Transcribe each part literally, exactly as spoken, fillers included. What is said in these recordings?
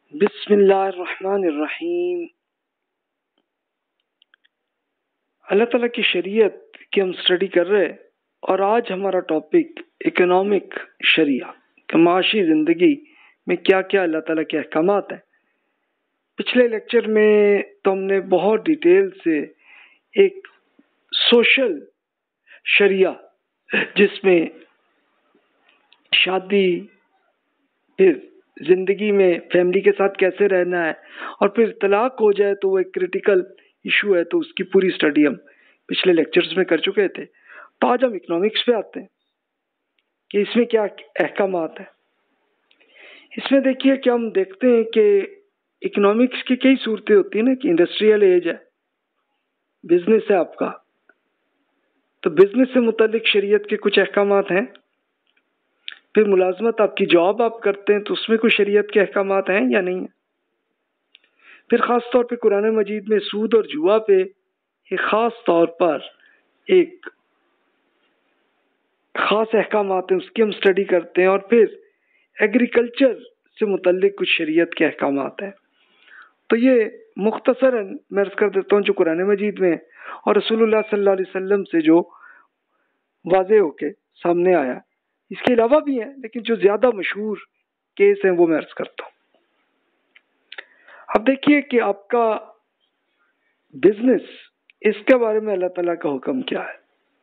بسم اللہ الرحمن الرحیم۔ اللہ تعالیٰ کی شریعت کی ہم اسٹڈی کر رہے ہیں، اور آج ہمارا ٹاپک اکنامک شریعہ کہ معاشی زندگی میں کیا کیا اللہ تعالیٰ کے احکامات ہیں۔ پچھلے لیکچر میں تو ہم نے بہت ڈیٹیل سے ایک سوشل شریعہ جس میں شادی، پھر زندگی میں فیملی کے ساتھ کیسے رہنا ہے، اور پھر طلاق ہو جائے تو وہ ایک کریٹیکل ایشو ہے، تو اس کی پوری اسٹڈی ہم پچھلے لیکچرز میں کر چکے تھے۔ تو آج ہم اکنامکس پہ آتے ہیں کہ اس میں کیا احکامات ہیں۔ اس میں دیکھیے کہ ہم دیکھتے ہیں کہ اکنامکس کی کئی صورتیں ہوتی ہیں نا، کہ انڈسٹریل ایج ہے، بزنس ہے آپ کا، تو بزنس سے متعلق شریعت کے کچھ احکامات ہیں۔ پھر ملازمت، آپ کی جاب آپ کرتے ہیں تو اس میں کوئی شریعت کے احکامات ہیں یا نہیں ہیں۔ پھر خاص طور پہ قرآن مجید میں سود اور جوا پہ ایک خاص طور پر ایک خاص احکامات ہیں، اس کی ہم اسٹڈی کرتے ہیں۔ اور پھر ایگریکلچر سے متعلق کچھ شریعت کے احکامات ہیں۔ تو یہ مختصراً میں عرض کر دیتا ہوں جو قرآن مجید میں اور رسول اللہ صلی اللہ علیہ وسلم سے جو واضح ہو کے سامنے آیا۔ اس کے علاوہ بھی ہیں، لیکن جو زیادہ مشہور کیس ہیں وہ میں عرض کرتا ہوں۔ اب دیکھیے کہ آپ کا بزنس، اس کے بارے میں اللہ تعالیٰ کا حکم کیا ہے۔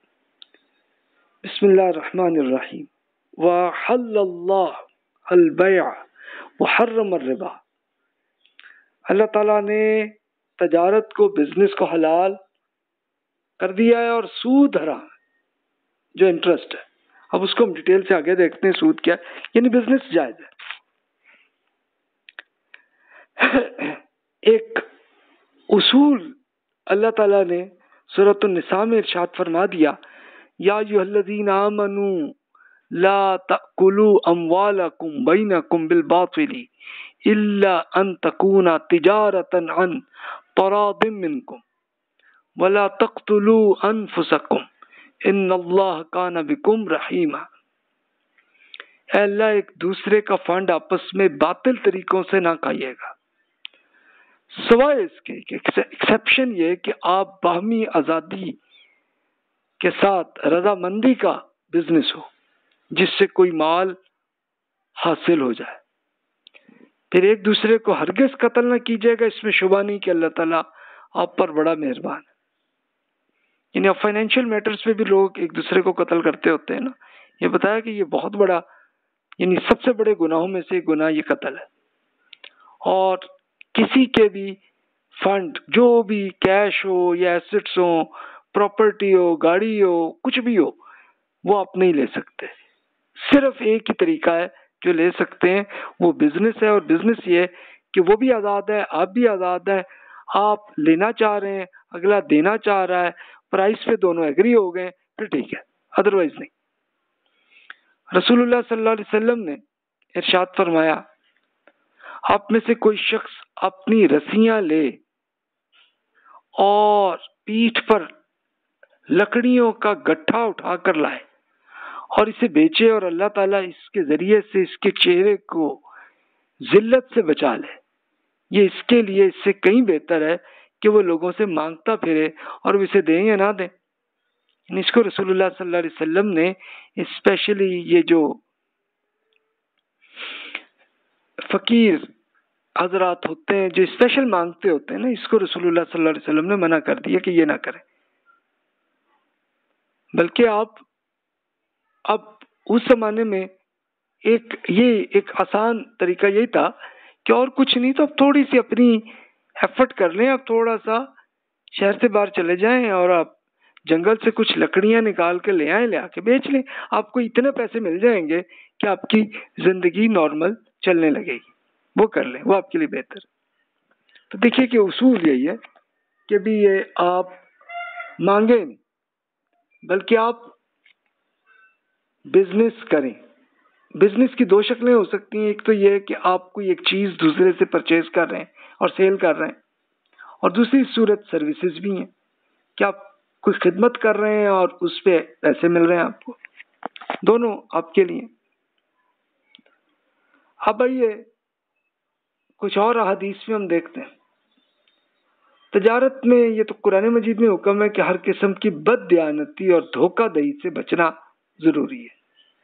بسم اللہ الرحمن الرحیم۔ وَحَلَّ اللَّهُ الْبَيْعَ وَحَرَّمَ الرِّبَا۔ اللہ تعالیٰ نے تجارت کو، بزنس کو حلال کر دیا ہے، اور سود حرام، جو انٹرسٹ ہے۔ اب اس کو ہم ڈیٹیل سے آگے دیکھتے ہیں، سود کیا ہے، یعنی بزنس جائز ہے۔ ایک اصول اللہ تعالیٰ نے سورۃ النساء میں ارشاد فرما دیا، یا ایھا الذین آمنوا لا تأکلوا اموالکم بینکم بالباطل الا ان تکون تجارۃ عن تراض منکم ولا تقتلوا انفسکم ان اللہ کان بکم رحیما۔ اے اللہ، ایک دوسرے کا فنڈ آپس میں باطل طریقوں سے نہ کھائیے گا، سوائے اس کے ایکسیپشن یہ کہ آپ باہمی آزادی کے ساتھ رضامندی کا بزنس ہو، جس سے کوئی مال حاصل ہو جائے۔ پھر ایک دوسرے کو ہرگز قتل نہ کیجیے گا، اس میں شبہ نہیں کہ اللہ تعالیٰ آپ پر بڑا مہربان ہے۔ یعنی اب فائنینشیل میٹرز پہ بھی لوگ ایک دوسرے کو قتل کرتے ہوتے ہیں نا، یہ بتایا کہ یہ بہت بڑا، یعنی سب سے بڑے گناہوں میں سے گناہ یہ قتل ہے۔ اور کسی کے بھی فنڈ، جو بھی کیش ہو یا ایسٹس ہو، پراپرٹی ہو، گاڑی ہو، کچھ بھی ہو، وہ آپ نہیں لے سکتے۔ صرف ایک ہی طریقہ ہے جو لے سکتے ہیں، وہ بزنس ہے، اور بزنس یہ ہے کہ وہ بھی آزاد ہے، آپ بھی آزاد ہے۔ آپ لینا چاہ رہے ہیں، اگلا دینا چاہ رہا ہے، پرائس پہ دونوں ایگری ہو گئے، پھر ٹھیک ہے، ادروائز نہیں۔ رسول اللہ صلی اللہ علیہ وسلم نے ارشاد فرمایا، آپ میں سے کوئی شخص اپنی رسیاں لے اور پیٹھ پر لکڑیوں کا گٹھا اٹھا کر لائے اور اسے بیچے، اور اللہ تعالیٰ اس کے ذریعے سے اس کے چہرے کو ذلت سے بچا لے، یہ اس کے لیے اس سے کہیں بہتر ہے کہ وہ لوگوں سے مانگتا پھرے اور وہ اسے دیں یا نہ دیں۔ اس کو رسول اللہ صلی اللہ علیہ وسلم نے اسپیشلی یہ جو فقیر حضرات ہوتے ہیں جو اسپیشل مانگتے ہوتے ہیں نا، اس کو رسول اللہ صلی اللہ علیہ وسلم نے منع کر دیا کہ یہ نہ کریں۔ بلکہ آپ اب اس زمانے میں ایک یہ ایک آسان طریقہ یہی تھا کہ اور کچھ نہیں تو اب تھوڑی سی اپنی ایفرٹ کر لیں، اب تھوڑا سا شہر سے باہر چلے جائیں اور آپ جنگل سے کچھ لکڑیاں نکال کے لے آئیں، لے آ کے بیچ لیں، آپ کو اتنے پیسے مل جائیں گے کہ آپ کی زندگی نارمل چلنے لگے گی، وہ کر لیں، وہ آپ کے لیے بہتر ہے۔ تو دیکھیے کہ اصول یہی ہے کہ بھی یہ آپ مانگیں نہیں، بلکہ آپ بزنس کریں۔ بزنس کی دو شکلیں ہو سکتی ہیں، ایک تو یہ ہے کہ آپ کوئی ایک چیز دوسرے سے پرچیز کر رہے ہیں اور سیل کر رہے ہیں، اور دوسری صورت سروسز بھی ہیں کہ آپ کوئی خدمت کر رہے ہیں اور اس پہ پیسے مل رہے ہیں آپ کو، دونوں آپ کے لیے۔ اب آئیے کچھ اور احادیث میں ہم دیکھتے ہیں تجارت میں، یہ تو قرآن مجید میں حکم ہے کہ ہر قسم کی بد دیانتی اور دھوکہ دہی سے بچنا ضروری ہے۔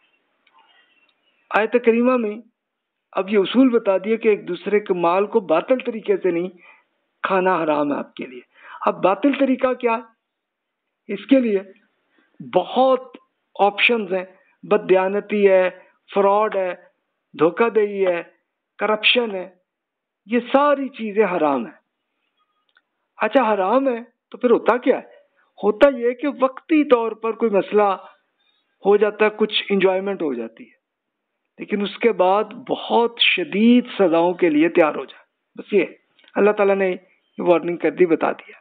آیت کریمہ میں اب یہ اصول بتا دیا کہ ایک دوسرے کے مال کو باطل طریقے سے نہیں کھانا حرام ہے آپ کے لیے۔ اب باطل طریقہ کیا ہے؟ اس کے لیے بہت آپشنز ہیں، بد دیانتی ہے، فراڈ ہے، دھوکہ دہی ہے، کرپشن ہے، یہ ساری چیزیں حرام ہیں۔ اچھا حرام ہے تو پھر ہوتا کیا ہے؟ ہوتا یہ ہے کہ وقتی طور پر کوئی مسئلہ ہو جاتا ہے، کچھ انجوائمنٹ ہو جاتی ہے، لیکن اس کے بعد بہت شدید سزاؤں کے لیے تیار ہو جائے۔ بس یہ اللہ تعالیٰ نے یہ وارننگ کر دی، بتا دیا۔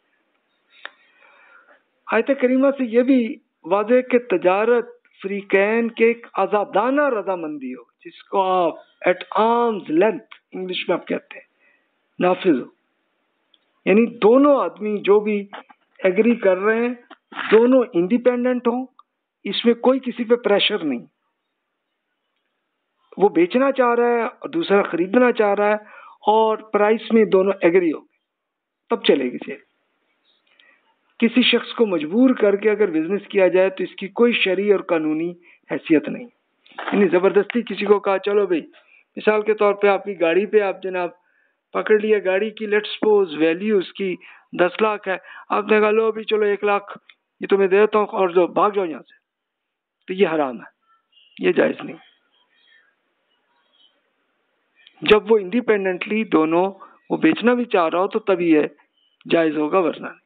آیت کریمہ سے یہ بھی واضح کہ تجارت فریقین کے ایک آزادانہ رضامندی ہو، جس کو آپ ایٹ آرمز لینتھ انگلش میں آپ کہتے ہیں، نافذ ہو، یعنی دونوں آدمی جو بھی ایگری کر رہے ہیں دونوں انڈیپینڈنٹ ہوں، اس میں کوئی کسی پہ پریشر نہیں، وہ بیچنا چاہ رہا ہے اور دوسرا خریدنا چاہ رہا ہے اور پرائس میں دونوں ایگری ہو گئے، تب چلے گی چیز۔ کسی شخص کو مجبور کر کے اگر بزنس کیا جائے تو اس کی کوئی شرعی اور قانونی حیثیت نہیں، یعنی زبردستی کسی کو کہا چلو بھائی، مثال کے طور پہ آپ کی گاڑی پہ آپ جناب پکڑ لیا، گاڑی کی لیٹس سپوز ویلیو اس کی دس لاکھ ہے، آپ نے کہا لو ابھی چلو ایک لاکھ یہ تمہیں دے دیتا ہوں اور جو بھاگ جاؤ یہاں سے، تو یہ حرام ہے، یہ جائز نہیں۔ جب وہ انڈیپینڈنٹلی دونوں وہ بیچنا بھی چاہ رہا ہو تو تبھی یہ جائز ہوگا، ورنہ نہیں۔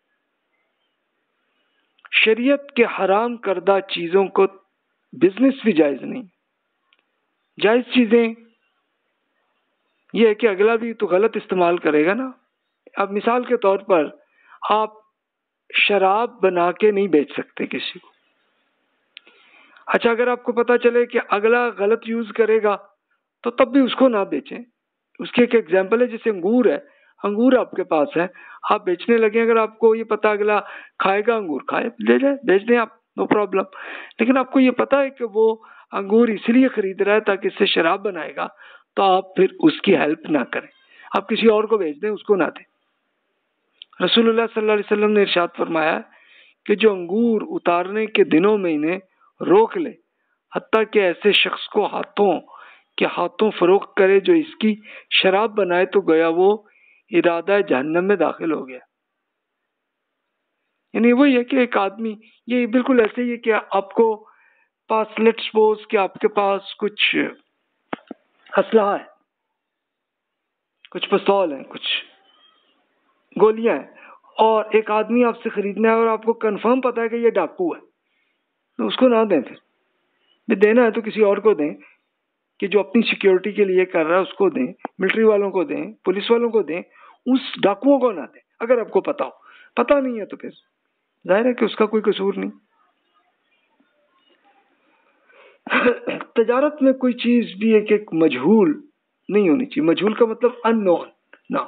شریعت کے حرام کردہ چیزوں کو بزنس بھی جائز نہیں۔ جائز چیزیں یہ ہے کہ اگلا بھی تو غلط استعمال کرے گا نا۔ اب مثال کے طور پر آپ شراب بنا کے نہیں بیچ سکتے کسی کو، اچھا اگر آپ کو پتا چلے کہ اگلا غلط یوز کرے گا تو تب بھی اس کو نہ بیچیں۔ اس کی ایک ایگزامپل ہے، جیسے انگور ہے، انگور آپ کے پاس ہے، آپ بیچنے لگے، اگر آپ کو یہ پتا اگلا کھائے گا انگور، کھائے لے جائے بیچ دیں آپ، نو پرابلم۔ لیکن آپ کو یہ پتا ہے کہ وہ انگور اس لیے خرید رہا ہے تاکہ اس سے شراب بنائے گا، تو آپ پھر اس کی ہیلپ نہ کریں، آپ کسی اور کو بیچ دیں، اس کو نہ دیں۔ رسول اللہ صلی اللہ علیہ وسلم نے ارشاد فرمایا کہ جو انگور اتارنے کے دنوں میں انہیں روک لے، حتیٰ کہ ایسے شخص کو ہاتھوں کہ ہاتھوں فروخت کرے جو اس کی شراب بنائے، تو گویا وہ ارادہ جہنم میں داخل ہو گیا۔ یعنی وہی ہے کہ ایک آدمی، یہ بالکل ایسے ہی ہے کہ آپ کو پاس لیٹ سپوز کہ آپ کے پاس کچھ اسلحہ ہے، کچھ پستول ہیں، کچھ گولیاں ہیں، اور ایک آدمی آپ سے خریدنا ہے اور آپ کو کنفرم پتا ہے کہ یہ ڈاکو ہے، تو اس کو نہ دیں، پھر دینا ہے تو کسی اور کو دیں کہ جو اپنی سیکیورٹی کے لیے کر رہا ہے، اس کو دیں، ملٹری والوں کو دیں، پولیس والوں کو دیں، اس ڈاکوؤں کو نہ دیں اگر آپ کو پتا ہو۔ پتا نہیں ہے تو پھر ظاہر ہے کہ اس کا کوئی قصور نہیں۔ تجارت میں کوئی چیز بھی ایک ایک مجہول نہیں ہونی چاہیے۔ مجہول کا مطلب ان نون نہ،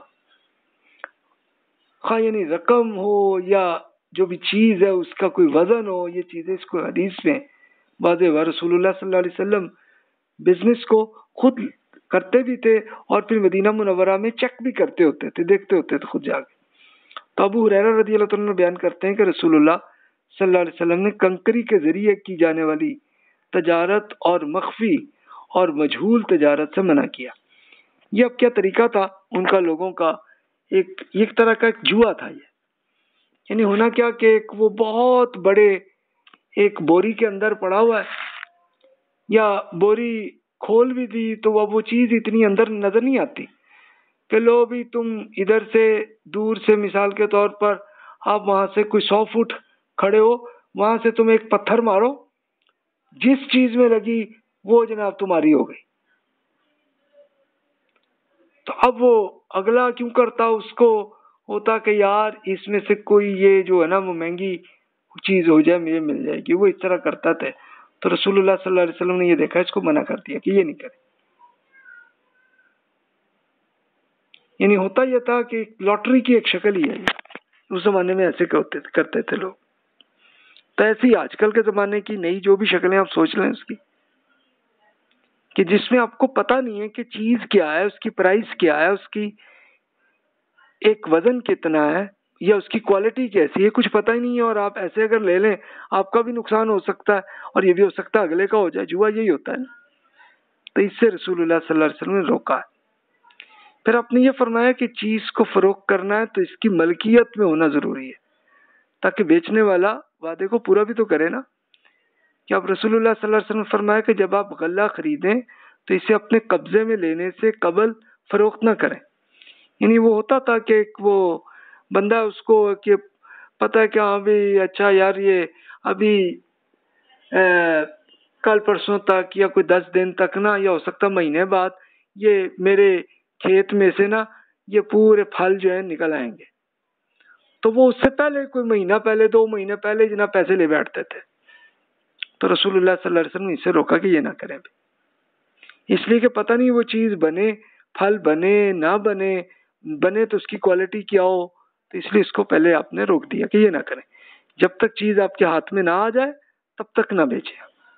خواہ یعنی رقم ہو یا جو بھی چیز ہے اس کا کوئی وزن ہو، یہ چیزیں اس کو حدیث میں واضح ہوا۔ رسول اللہ صلی اللہ علیہ وسلم بزنس کو خود کرتے بھی تھے اور پھر مدینہ منورہ میں چیک بھی کرتے ہوتے تھے، دیکھتے ہوتے تھے خود جا کے۔ تو ابو ہریرہ رضی اللہ عنہ بیان کرتے ہیں کہ رسول اللہ صلی اللہ علیہ وسلم نے کنکری کے ذریعے کی جانے والی تجارت اور مخفی اور مجہول تجارت سے منع کیا۔ یہ اب کیا طریقہ تھا ان کا، لوگوں کا ایک ایک طرح کا ایک جوا تھا یہ، یعنی ہونا کیا کہ ایک وہ بہت بڑے ایک بوری کے اندر پڑا ہوا ہے، یا بوری کھول بھی دی تو اب وہ چیز اتنی اندر نظر نہیں آتی کہ لو بھی تم ادھر سے دور سے مثال کے طور پر آپ وہاں سے کوئی سو فٹ کھڑے ہو، وہاں سے تم ایک پتھر مارو، جس چیز میں لگی وہ جناب تمہاری ہو گئی۔ تو اب وہ اگلا کیوں کرتا، اس کو ہوتا کہ یار اس میں سے کوئی یہ جو ہے نا وہ مہنگی چیز ہو جائے، مجھے مل جائے گی، وہ اس طرح کرتا تھا۔ تو رسول اللہ صلی اللہ علیہ وسلم نے یہ دیکھا، اس کو منع کر دیا کہ یہ نہیں کرے۔ یعنی ہوتا یہ تھا کہ لاٹری کی ایک شکل ہی ہے، اس زمانے میں ایسے کرتے تھے لوگ۔ تو ایسی آج کل کے زمانے کی نئی جو بھی شکلیں آپ سوچ لیں اس کی، کہ جس میں آپ کو پتہ نہیں ہے کہ چیز کیا ہے، اس کی پرائس کیا ہے، اس کی ایک وزن کتنا ہے یا اس کی کوالٹی کیسی ہے، کچھ پتہ ہی نہیں ہے، اور آپ ایسے اگر لے لیں آپ کا بھی نقصان ہو سکتا ہے اور یہ بھی ہو سکتا ہے اگلے کا ہو جائے. جوا یہی ہوتا ہے نا. تو اس سے رسول اللہ صلی اللہ علیہ وسلم نے روکا ہے. پھر آپ نے یہ فرمایا کہ چیز کو فروخت کرنا ہے تو اس کی ملکیت میں ہونا ضروری ہے، تاکہ بیچنے والا وعدے کو پورا بھی تو کرے نا. کہ اب رسول اللہ صلی اللہ علیہ وسلم نے فرمایا کہ جب آپ غلہ خریدیں تو اسے اپنے قبضے میں لینے سے قبل فروخت نہ کریں. یعنی وہ ہوتا تھا کہ ایک وہ بندہ اس کو کہ پتہ ہے کہ ہاں بھی اچھا یار یہ ابھی کل پرسوں تک یا کوئی دس دن تک نا، یا ہو سکتا مہینے بعد یہ میرے کھیت میں سے نا یہ پورے پھل جو ہے نکل آئیں گے. تو وہ اس سے پہلے کوئی مہینہ پہلے دو مہینے پہلے جناب پیسے لے بیٹھتے تھے. تو رسول اللہ صلی اللہ علیہ وسلم نے اسے روکا کہ یہ نہ کریں بھی، اس لیے کہ پتہ نہیں وہ چیز بنے، پھل بنے نہ بنے، بنے تو اس کی کوالٹی کیا ہو. تو اس لیے اس کو پہلے آپ نے روک دیا کہ یہ نہ کریں. جب تک چیز آپ کے ہاتھ میں نہ آ جائے تب تک نہ بیچیں.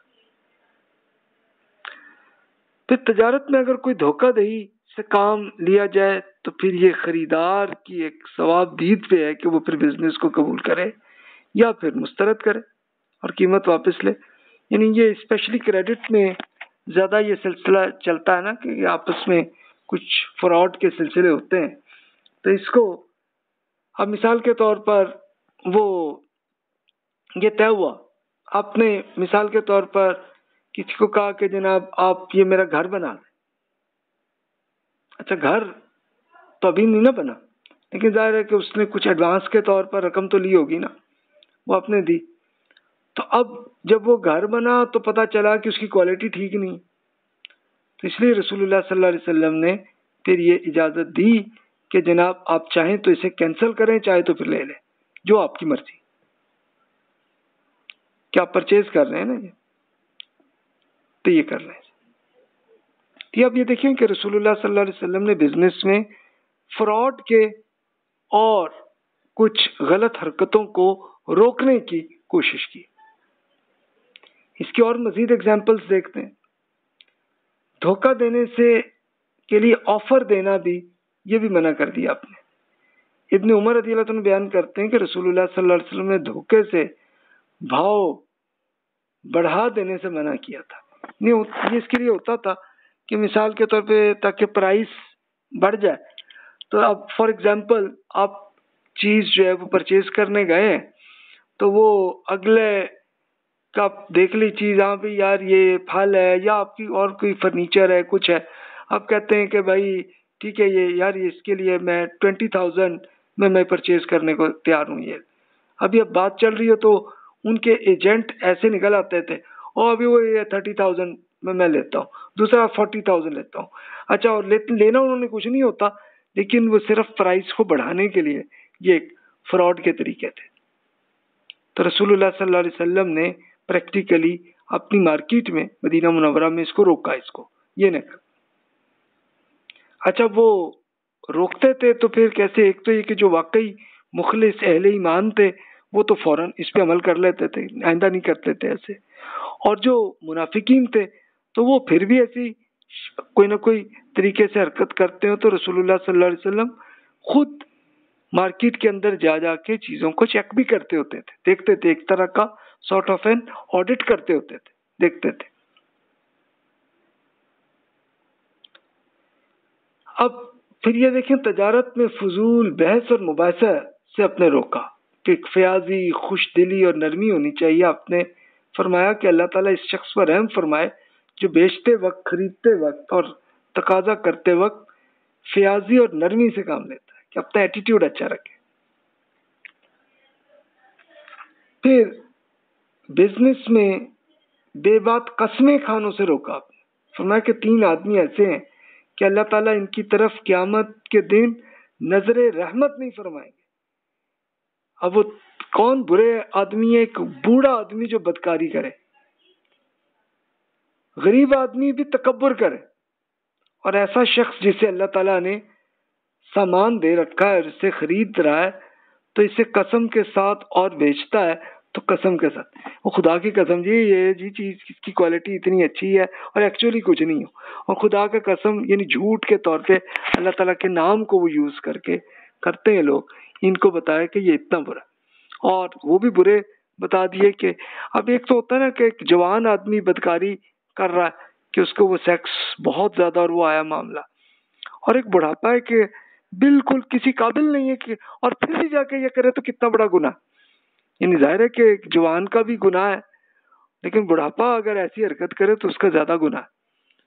پھر تجارت میں اگر کوئی دھوکہ دہی سے کام لیا جائے تو پھر یہ خریدار کی ایک ثواب دید پہ ہے کہ وہ پھر بزنس کو قبول کرے یا پھر مسترد کرے اور قیمت واپس لے. یعنی یہ اسپیشلی کریڈٹ میں زیادہ یہ سلسلہ چلتا ہے نا کہ آپس میں کچھ فراڈ کے سلسلے ہوتے ہیں. تو اس کو اب مثال کے طور پر وہ یہ طے ہوا، آپ نے مثال کے طور پر کسی کو کہا کہ جناب آپ یہ میرا گھر بنا دیں. اچھا گھر تو ابھی نہیں نا بنا، لیکن ظاہر ہے کہ اس نے کچھ ایڈوانس کے طور پر رقم تو لی ہوگی نا، وہ آپ نے دی. تو اب جب وہ گھر بنا تو پتہ چلا کہ اس کی کوالٹی ٹھیک نہیں. تو اس لیے رسول اللہ صلی اللہ علیہ وسلم نے پھر یہ اجازت دی کہ جناب آپ چاہیں تو اسے کینسل کریں، چاہے تو پھر لے لیں، جو آپ کی مرضی. کیا آپ پرچیز کر رہے ہیں نا یہ تو یہ کر رہے ہیں. یہ اب یہ دیکھیں کہ رسول اللہ صلی اللہ علیہ وسلم نے بزنس میں فراڈ کے اور کچھ غلط حرکتوں کو روکنے کی کوشش کی. اس کی اور مزید اگزامپلس دیکھتے ہیں. دھوکہ دینے سے کے لیے آفر دینا بھی یہ بھی منع کر دیا آپ نے. ابن عمر رضی اللہ عنہ بیان کرتے ہیں کہ رسول اللہ صلی اللہ علیہ وسلم نے دھوکے سے بھاؤ بڑھا دینے سے منع کیا تھا. نہیں یہ اس کے لیے ہوتا تھا کہ مثال کے طور پہ تاکہ پرائس بڑھ جائے. تو اب فار ایگزامپل آپ چیز جو ہے وہ پرچیز کرنے گئے تو وہ اگلے کا دیکھ لی چیز، ہاں بھی یار یہ پھل ہے یا آپ کی اور کوئی فرنیچر ہے کچھ ہے، آپ کہتے ہیں کہ بھائی ٹھیک ہے یہ یار اس کے لیے میں ٹوینٹی تھاؤزینڈ میں میں پرچیز کرنے کو تیار ہوں. یہ ابھی اب بات چل رہی ہے تو ان کے ایجنٹ ایسے نکل آتے تھے اور ابھی وہ یہ تھرٹی تھاؤزینڈ میں میں لیتا ہوں، دوسرا فورٹی تھاؤزینڈ لیتا ہوں. اچھا اور لینا انہوں نے کچھ نہیں ہوتا، لیکن وہ صرف پرائز کو بڑھانے کے لیے یہ ایک فراڈ کے طریقے تھے. تو رسول اللہ صلی اللہ علیہ وسلم نے پریکٹیکلی اپنی مارکیٹ میں مدینہ منورہ میں اس کو روکا، اس کو یہ نہیں. اچھا وہ روکتے تھے تو پھر کیسے؟ ایک تو یہ کہ جو واقعی مخلص اہل ایمان تھے وہ تو فوراً اس پہ عمل کر لیتے تھے، آئندہ نہیں کرتے تھے ایسے. اور جو منافقین تھے تو وہ پھر بھی ایسی کوئی نہ کوئی طریقے سے حرکت کرتے ہیں. تو رسول اللہ صلی اللہ علیہ وسلم خود مارکیٹ کے اندر جا جا کے چیزوں کو چیک بھی کرتے ہوتے تھے، دیکھتے تھے، ایک طرح کا سارٹ آف این آڈٹ کرتے ہوتے تھے، دیکھتے تھے. اب پھر یہ دیکھیں تجارت میں فضول بحث اور مباحثہ سے اپنے روکا کہ فیاضی، خوش دلی اور نرمی ہونی چاہیے. آپ نے فرمایا کہ اللہ تعالیٰ اس شخص پر رحم فرمائے جو بیچتے وقت، خریدتے وقت اور تقاضا کرتے وقت فیاضی اور نرمی سے کام لیتا ہے، کہ اپنا ایٹیٹیوڈ اچھا رکھے. پھر بزنس میں بے بات قسمیں کھانوں سے روکا. آپ نے فرمایا کہ تین آدمی ایسے ہیں کہ اللہ تعالیٰ ان کی طرف قیامت کے دن نظر رحمت نہیں فرمائیں گے. اب وہ کون برے آدمی ہے؟ ایک بوڑھا آدمی جو بدکاری کرے، غریب آدمی بھی تکبر کرے، اور ایسا شخص جسے اللہ تعالیٰ نے سامان دے رکھا ہے اور اسے خرید رہا ہے تو اسے قسم کے ساتھ اور بیچتا ہے تو قسم کے ساتھ وہ خدا کی قسم جی یہ جی چیز اس کی کوالٹی اتنی اچھی ہے اور ایکچولی کچھ نہیں ہو، اور خدا کا قسم یعنی جھوٹ کے طور پہ اللہ تعالیٰ کے نام کو وہ یوز کر کے کرتے ہیں لوگ، ان کو بتایا کہ یہ اتنا برا، اور وہ بھی برے بتا دیے کہ اب ایک تو ہوتا ہے نا کہ ایک جوان آدمی بدکاری کر رہا ہے کہ اس کو وہ سیکس بہت زیادہ اور وہ آیا معاملہ، اور ایک بڑھاپا ہے کہ بالکل کسی قابل نہیں ہے کہ اور پھر بھی جا کے یہ کرے تو کتنا بڑا گناہ، یعنی ظاہر ہے کہ ایک جوان کا بھی گناہ ہے لیکن بڑھاپا اگر ایسی حرکت کرے تو اس کا زیادہ گناہ ہے۔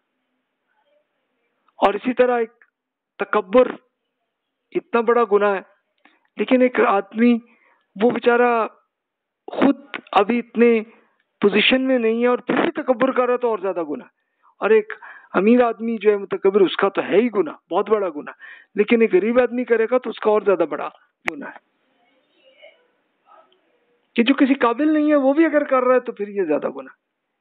اور اسی طرح ایک تکبر اتنا بڑا گناہ ہے، لیکن ایک آدمی وہ بیچارہ خود ابھی اتنے پوزیشن میں نہیں ہے اور پھر بھی تکبر کر رہا ہے تو اور زیادہ گناہ، اور ایک امیر آدمی جو ہے متکبر اس کا تو ہے ہی گناہ، بہت بڑا گناہ، لیکن ایک غریب آدمی کرے گا تو اس کا اور زیادہ بڑا گناہ ہے، کہ جو کسی قابل نہیں ہے وہ بھی اگر کر رہا ہے تو پھر یہ زیادہ گناہ۔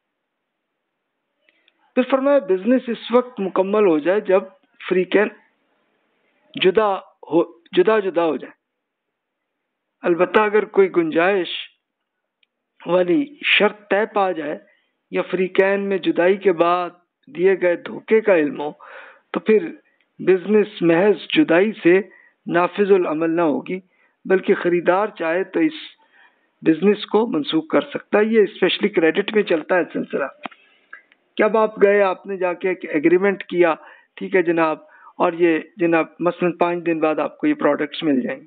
پھر فرمایا بزنس اس وقت مکمل ہو جائے جب فریقین جدا ہو جدا جدا ہو جائے، البتہ اگر کوئی گنجائش والی شرط طے پا جائے یا فریقین میں جدائی کے بعد دیے گئے دھوکے کا علم ہو تو پھر بزنس محض جدائی سے نافذ العمل نہ ہوگی، بلکہ خریدار چاہے تو اس بزنس کو منسوخ کر سکتا ہے۔ یہ اسپیشلی کریڈٹ میں چلتا ہے سلسلہ کہ اب آپ گئے، آپ نے جا کے ایک ایگریمنٹ کیا، ٹھیک ہے جناب، اور یہ جناب مثلا پانچ دن بعد آپ کو یہ پروڈکٹس مل جائیں گے،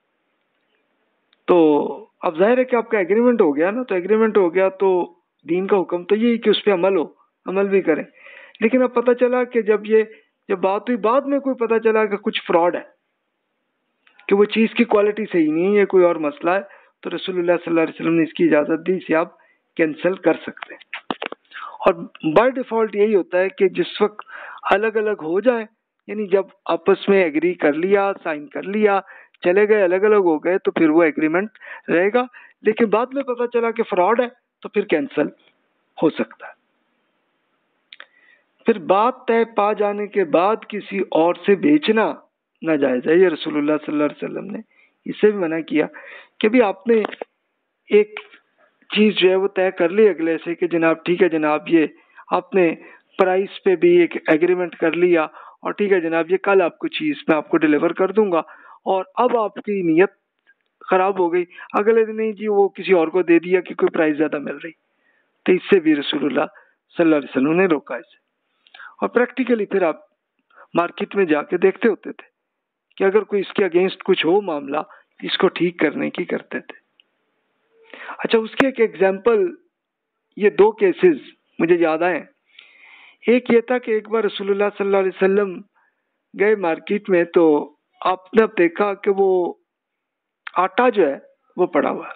تو اب ظاہر ہے کہ آپ کا ایگریمنٹ ہو گیا نا، تو ایگریمنٹ ہو گیا تو دین کا حکم تو یہی کہ اس پہ عمل ہو، عمل بھی کریں، لیکن اب پتہ چلا کہ جب یہ جب بات ہوئی بعد میں کوئی پتہ چلا کہ کچھ فراڈ ہے، کہ وہ چیز کی کوالٹی صحیح نہیں ہے، کوئی اور مسئلہ ہے، تو رسول اللہ صلی اللہ علیہ وسلم نے اس کی اجازت دی، اسے آپ کینسل کر سکتے ہیں۔ اور بائی ڈیفالٹ یہی ہوتا ہے کہ جس وقت الگ الگ ہو جائیں، یعنی جب آپس میں ایگری کر لیا، سائن کر لیا، چلے گئے، الگ الگ ہو گئے، تو پھر وہ ایگریمنٹ رہے گا، لیکن بعد میں پتہ چلا کہ فراڈ ہے تو پھر کینسل ہو سکتا ہے۔ پھر بات طے پا جانے کے بعد کسی اور سے بیچنا ناجائز ہے، یہ رسول اللہ صلی اللہ علیہ وسلم نے اسے بھی منع کیا کہ بھی آپ نے ایک چیز جو ہے وہ طے کر لی اگلے سے کہ جناب ٹھیک ہے جناب یہ آپ نے پرائس پہ بھی ایک ایگریمنٹ کر لیا، اور ٹھیک ہے جناب یہ کل آپ کو چیز میں آپ کو ڈیلیور کر دوں گا، اور اب آپ کی نیت خراب ہو گئی، اگلے دن نہیں جی وہ کسی اور کو دے دیا کہ کوئی پرائز زیادہ مل رہی، تو اس سے بھی رسول اللہ صلی اللہ علیہ وسلم نے روکا اسے۔ اور پریکٹیکلی پھر آپ مارکیٹ میں جا کے دیکھتے ہوتے تھے کہ اگر کوئی اس کے اگینسٹ کچھ ہو معاملہ اس کو ٹھیک کرنے کی کرتے تھے۔ اچھا اس کے ایک ایگزامپل، یہ دو کیسز مجھے یاد آئے، ایک یہ تھا کہ ایک بار رسول اللہ صلی اللہ علیہ وسلم گئے مارکیٹ میں، تو آپ نے اب دیکھا کہ وہ آٹا جو ہے وہ پڑا ہوا ہے،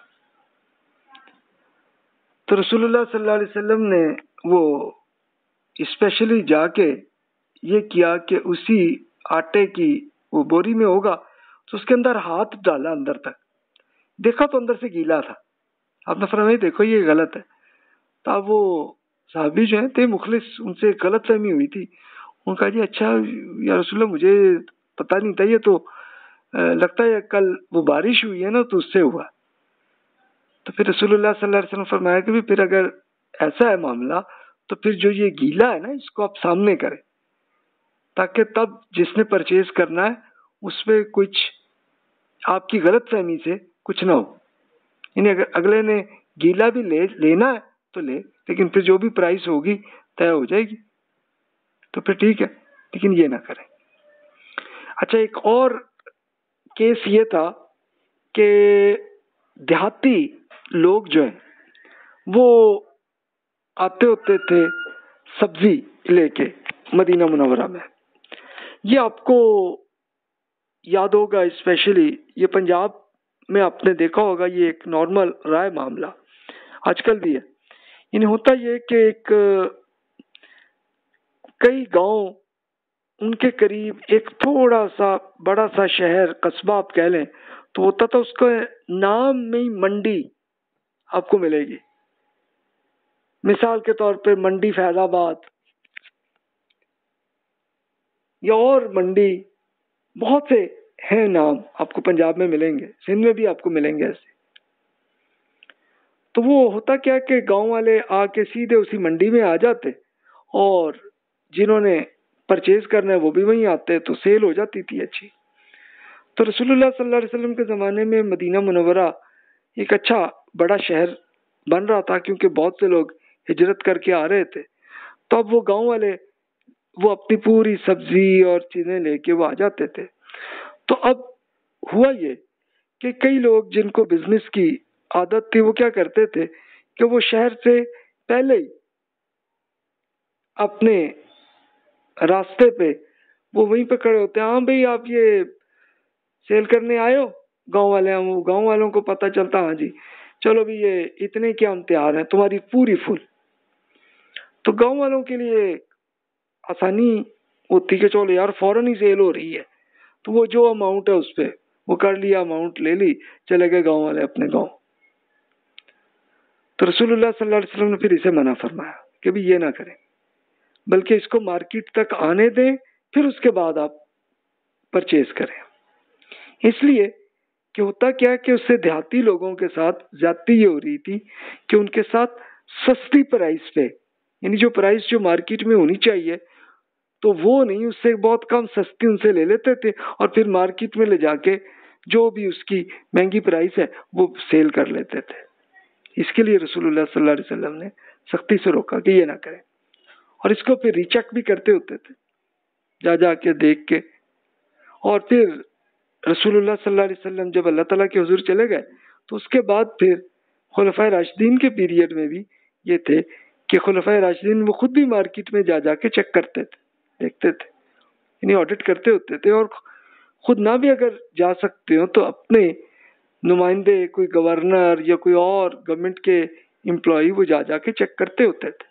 تو رسول اللہ صلی اللہ علیہ وسلم نے وہ اسپیشلی جا کے یہ کیا کہ اسی آٹے کی وہ بوری میں ہوگا تو اس کے اندر ہاتھ ڈالا، اندر تک دیکھا تو اندر سے گیلا تھا، آپ نے فرمایا دیکھو یہ غلط ہے، تو اب وہ صحابی جو ہیں تھے مخلص، ان سے غلط فہمی ہوئی تھی، ان کا جی اچھا یا رسول اللہ مجھے پتہ نہیں تھا، یہ تو لگتا ہے کل وہ بارش ہوئی ہے نا تو اس سے ہوا، تو پھر رسول اللہ صلی اللہ علیہ وسلم فرمایا کہ پھر اگر ایسا ہے معاملہ تو پھر جو یہ گیلا ہے نا اس کو آپ سامنے کریں، تاکہ تب جس نے پرچیز کرنا ہے اس پہ کچھ آپ کی غلط فہمی سے کچھ نہ ہو، یعنی اگر اگلے نے گیلا بھی لے لینا ہے تو لے، لیکن پھر جو بھی پرائس ہوگی طے ہو جائے گی تو پھر ٹھیک ہے، لیکن یہ نہ کریں۔ اچھا ایک اور کیس یہ تھا کہ دیہاتی لوگ جو ہیں وہ آتے ہوتے تھے سبزی لے کے مدینہ منورہ میں، یہ آپ کو یاد ہوگا اسپیشلی یہ پنجاب میں آپ نے دیکھا ہوگا، یہ ایک نارمل رائے معاملہ آج کل بھی ہے، یعنی ہوتا یہ کہ ایک کئی گاؤں ان کے قریب ایک تھوڑا سا بڑا سا شہر قصبہ آپ کہہ لیں تو ہوتا تھا، اس کا نام میں ہی منڈی آپ کو ملے گی، مثال کے طور پہ منڈی فیض آباد یا اور منڈی، بہت سے ہیں نام آپ کو پنجاب میں ملیں گے، سندھ میں بھی آپ کو ملیں گے ایسے، تو وہ ہوتا کیا کہ گاؤں والے آ کے سیدھے اسی منڈی میں آ جاتے اور جنہوں نے پرچیز کرنا ہے وہ بھی وہیں آتے، تو سیل ہو جاتی تھی اچھی. تو رسول اللہ صلی اللہ علیہ وسلم کے زمانے میں مدینہ منورہ ایک اچھا بڑا شہر بن رہا تھا، کیونکہ بہت سے لوگ ہجرت کر کے آ رہے تھے. تو اب وہ گاؤں والے وہ اپنی پوری سبزی اور چیزیں لے کے وہ آ جاتے تھے. تو اب ہوا یہ کہ کئی لوگ جن کو بزنس کی عادت تھی وہ کیا کرتے تھے کہ وہ شہر سے پہلے ہی اپنے راستے پہ وہ وہیں پہ کھڑے ہوتے ہیں. ہاں بھائی آپ یہ سیل کرنے آئے ہو؟ گاؤں والے ہم گاؤں والوں کو پتہ چلتا ہاں جی چلو بھی یہ اتنے کیا ہم تیار ہیں تمہاری پوری فل. تو گاؤں والوں کے لیے آسانی ہوتی کہ چلو یار فوراً ہی سیل ہو رہی ہے، تو وہ جو اماؤنٹ ہے اس پہ وہ کر لیا، اماؤنٹ لے لی، چلے گئے گاؤں والے اپنے گاؤں. تو رسول اللہ صلی اللہ علیہ وسلم نے پھر اسے منع فرمایا کہ بھی یہ نہ کریں، بلکہ اس کو مارکیٹ تک آنے دیں، پھر اس کے بعد آپ پرچیز کریں. اس لیے کہ ہوتا کیا کہ اس سے دیہاتی لوگوں کے ساتھ زیادتی یہ ہو رہی تھی کہ ان کے ساتھ سستی پرائس پہ، یعنی جو پرائس جو مارکیٹ میں ہونی چاہیے تو وہ نہیں، اس سے بہت کم سستی ان سے لے لیتے تھے اور پھر مارکیٹ میں لے جا کے جو بھی اس کی مہنگی پرائس ہے وہ سیل کر لیتے تھے. اس کے لیے رسول اللہ صلی اللہ علیہ وسلم نے سختی سے روکا کہ یہ نہ کریں، اور اس کو پھر ریچیک بھی کرتے ہوتے تھے جا جا کے دیکھ کے. اور پھر رسول اللہ صلی اللہ علیہ وسلم جب اللہ تعالیٰ کے حضور چلے گئے تو اس کے بعد پھر خلفائے راشدین کے پیریڈ میں بھی یہ تھے کہ خلفائے راشدین وہ خود بھی مارکیٹ میں جا جا کے چیک کرتے تھے، دیکھتے تھے، یعنی آڈٹ کرتے ہوتے تھے، اور خود نہ بھی اگر جا سکتے ہو تو اپنے نمائندے کوئی گورنر یا کوئی اور گورنمنٹ کے امپلائی وہ جا جا کے چیک کرتے ہوتے تھے.